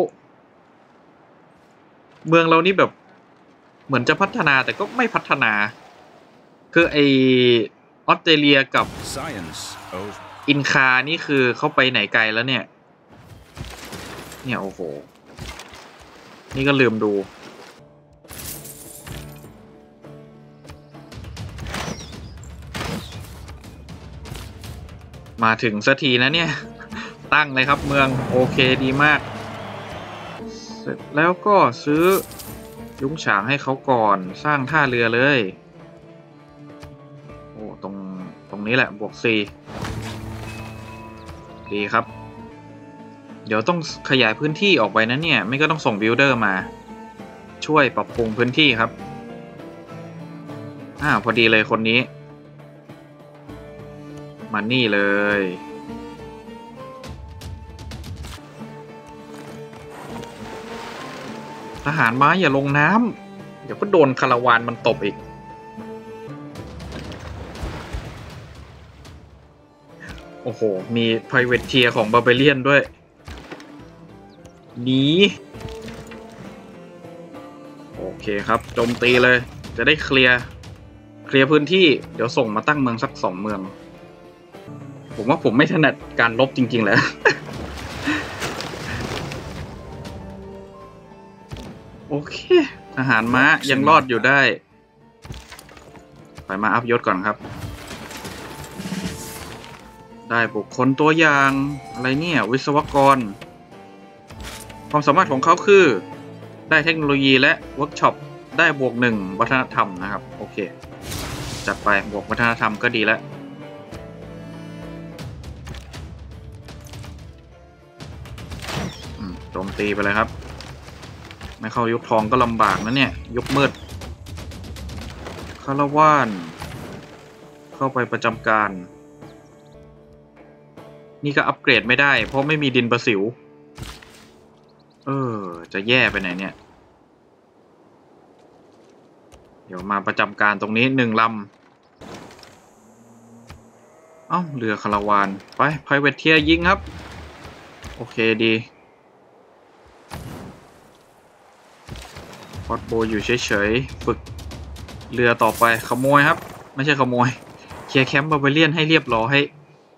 เมืองเรานี่แบบเหมือนจะพัฒนาแต่ก็ไม่พัฒนาคือไอออสเตรเลียกับ science. Oh. อินคานี่คือเขาไปไหนไกลแล้วเนี่ยเนี่ยโอ้โหนี่ก็ลืมดูมาถึงสักทีนะเนี่ยตั้งเลยครับเมืองโอเคดีมากเสร็จแล้วก็ซื้อยุ้งฉางให้เขาก่อนสร้างท่าเรือเลยโอ้ตรงตรงนี้แหละบวกสี่ดีครับเดี๋ยวต้องขยายพื้นที่ออกไปนะเนี่ยไม่ก็ต้องส่งบิลเดอร์มาช่วยปรับปรุงพื้นที่ครับอ่าพอดีเลยคนนี้มานี่เลยทหารม้าอย่าลงน้ำเดี๋ยวก็โดนคาราวานมันตบอีกโอ้โหมี private tier ของ barbarian ด้วยหนีโอเคครับโจมตีเลยจะได้เคลียร์เคลียร์พื้นที่เดี๋ยวส่งมาตั้งเมืองสักสองเมืองผมว่าผมไม่ถนัดการลบจริงๆแล้ว โอเคทหารม้ายังรอดอยู่ได้ไปมาอัพยศก่อนครับได้บุคคลตัวอย่างอะไรเนี่ยวิศวกรความสามารถของเขาคือได้เทคโนโลยีและเวิร์กช็อปได้บวกหนึ่งวัฒนธรรมนะครับโอเคจัดไปบวกวัฒนธรรมก็ดีแล้วโจมตีไปเลยครับไม่เข้ายุคทองก็ลำบากนะเนี่ยยุคมืดคาราวานเข้าไปประจำการนี่ก็อัปเกรดไม่ได้เพราะไม่มีดินประสิวเออจะแย่ไปไหนเนี่ยเดี๋ยวมาประจำการตรงนี้หนึ่งลำเอ้าเรือคาราวานไปไพรเวทเทียยิงครับโอเคดีพอดโบอยู่เฉยๆฝึกเรือต่อไปขโมยครับไม่ใช่ขโมยเคลียร์แคมป์บาร์เบเรียนให้เรียบร้อย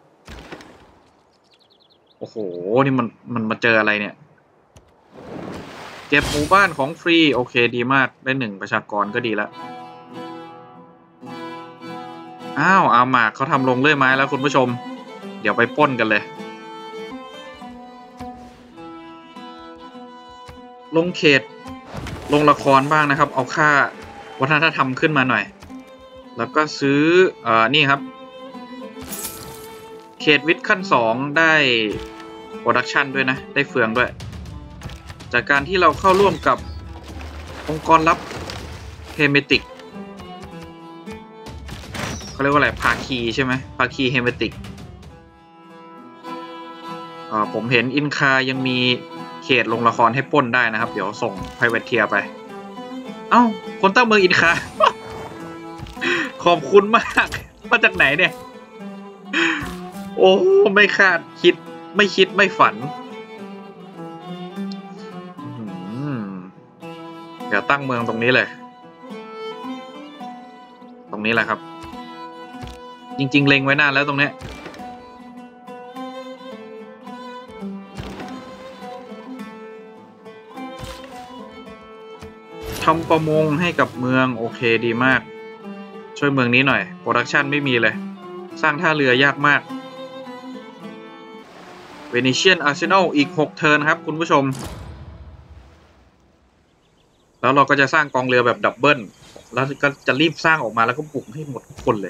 โอ้โหนี่มันมันมาเจออะไรเนี่ยเก็บหมู่บ้านของฟรีโอเคดีมากได้หนึ่งประชากรก็ดีแล้วอ้าวอาหมากเขาทำลงเลื่อยไม้แล้วคุณผู้ชมเดี๋ยวไปปล้นกันเลยลงเขตลงละครบ้างนะครับเอาค่าวัฒนธรรมขึ้นมาหน่อยแล้วก็ซื้อเอ่อนี่ครับเขตวิทย์ขั้นสองได้โปรดักชันด้วยนะได้เฟืองด้วยจากการที่เราเข้าร่วมกับองค์กรลับเฮเมติกเขาเรียกว่าอะไรภาคีใช่ไหมภาคีเฮเมติกอ่าผมเห็นอินคายังมีเขตลงละครให้ปล้นได้นะครับเดี๋ยวส่งไพรเวทเทียไปเอ้าคนตั้งเมืองอินคา ขอบคุณมากมาจากไหนเนี่ยโอ้ไม่คาดคิดไม่คิดไม่ฝันเดี๋ยวตั้งเมืองตรงนี้เลยตรงนี้แหละครับจริงๆเล็งไว้นานแล้วตรงนี้ทำประมงให้กับเมืองโอเคดีมากช่วยเมืองนี้หน่อยโปรดักชันไม่มีเลยสร้างท่าเรือยากมากเวนิเชียนอาร์เซนอลอีกหกเทิร์นครับคุณผู้ชมแล้วเราก็จะสร้างกองเรือแบบดับเบิลแล้วก็จะรีบสร้างออกมาแล้วก็บุกให้หมดทุกคนเลย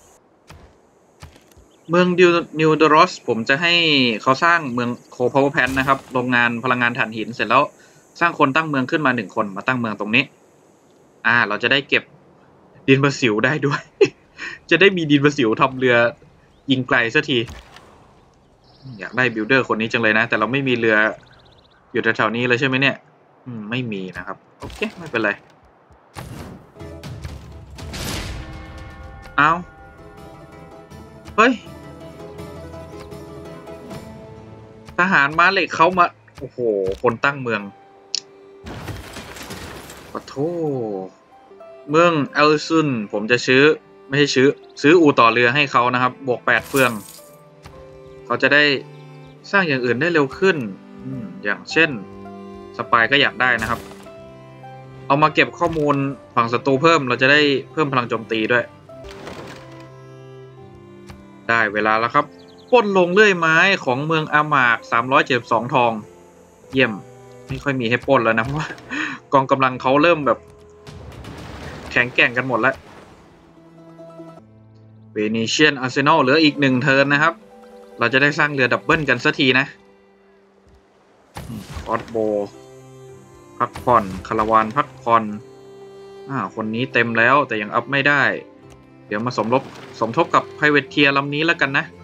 เมืองดิวนิวเดรอสผมจะให้เขาสร้างเมืองโคพาวเวอร์แพนนะครับโรงงานพลังงานถ่านหินเสร็จแล้วสร้างคนตั้งเมืองขึ้นมาหนึ่งคนมาตั้งเมืองตรงนี้อ่าเราจะได้เก็บดินประสิวได้ด้วย จะได้มีดินประสิวทำเรือยิงไกลสักทีอยากได้บิลเดอร์คนนี้จังเลยนะแต่เราไม่มีเรืออยู่แถวๆนี้เลยใช่ไหมเนี่ยอืมไม่มีนะครับโอเคไม่เป็นไรเอาเฮ้ยทหารม้าเหล็กเขามาโอ้โหคนตั้งเมืองขอโทษเมืองเอลซุนผมจะซื้อไม่ใช่ซื้อซื้ออู่ต่อเรือให้เขานะครับบวกแปดเฟืองเขาจะได้สร้างอย่างอื่นได้เร็วขึ้นอย่างเช่นสปายก็อยากได้นะครับเอามาเก็บข้อมูลฝั่งศัตรูเพิ่มเราจะได้เพิ่มพลังโจมตีด้วยได้เวลาแล้วครับปล้นลงเลื่อยไม้ของเมืองอาหมากสามร้อยเจ็ดสิบสองทองเยี่ยมไม่ค่อยมีให้ปล้นแล้วนะเพราะว่ากองกำลังเขาเริ่มแบบแข็งแกร่งกันหมดแล้วเวนิเชียนอาร์เซนอลเหลืออีกหนึ่งเทิร์นนะครับเราจะได้สร้างเรือดับเบิลกันสักทีนะออสโบพักผ่อนคาราวานพักผ่อนอ่าคนนี้เต็มแล้วแต่ยังอัพไม่ได้เดี๋ยวมาสมทบสมทบกับไพรเวทเทียลำนี้แล้วกันนะ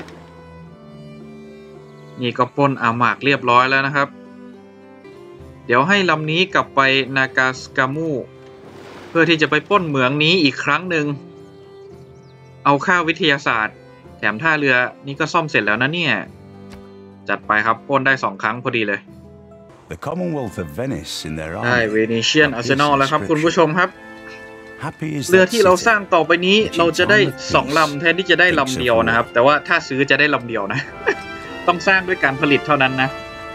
นี่ก็ปล้นอาหมากเรียบร้อยแล้วนะครับเดี๋ยวให้ลำนี้กลับไปนากาสกามูเพื่อที่จะไปปล้นเหมืองนี้อีกครั้งหนึ่งเอาค่าวิทยาศาสตร์แถมท่าเรือนี่ก็ซ่อมเสร็จแล้วนะเนี่ยจัดไปครับปล้นได้สองครั้งพอดีเลย The Commonwealth of Venice in their ได้ army. เวนิเชียนอาร์เซนอลแล้วครับคุณผู้ชมครับ Happy is เรือ that ที่เราสร้าง city, ต่อไปนี้ which เราจะได้ is on the สองลำแทนที่จะได้ลำเดียวนะครับแต่ว่าถ้าซื้อจะได้ลำเดียวนะ ต้องสร้างด้วยการผลิตเท่านั้นนะ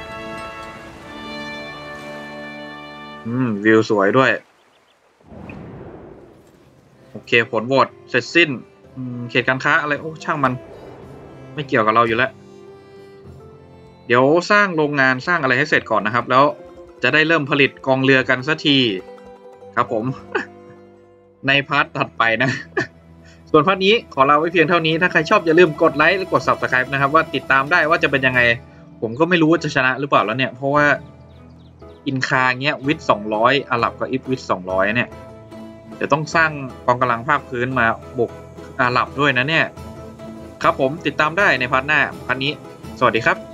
อืมวิวสวยด้วยโอเคผลโหวตเสร็จสิ้นเขตการค้าอะไรโอ้ช่างมันไม่เกี่ยวกับเราอยู่แล้วเดี๋ยวสร้างโรงงานสร้างอะไรให้เสร็จก่อนนะครับแล้วจะได้เริ่มผลิตกองเรือกันสักทีครับผม ในพาร์ทถัดไปนะ ส่วนพาร์ทนี้ขอลาไว้เพียงเท่านี้ถ้าใครชอบอย่าลืมกดไลค์และกด ซับสไครบ์ นะครับว่าติดตามได้ว่าจะเป็นยังไงผมก็ไม่รู้ว่าจะชนะหรือเปล่าแล้วเนี่ยเพราะว่าอินคาเงี้ยวิทสองร้อยอาหรับกับอิฟวิทสองร้อยเนี่ยเดี๋ยวต้องสร้างกองกำลังภาคพื้นมาบุกอาหรับด้วยนะเนี่ยครับผมติดตามได้ในพาร์ทหน้าพาร์ทนี้สวัสดีครับ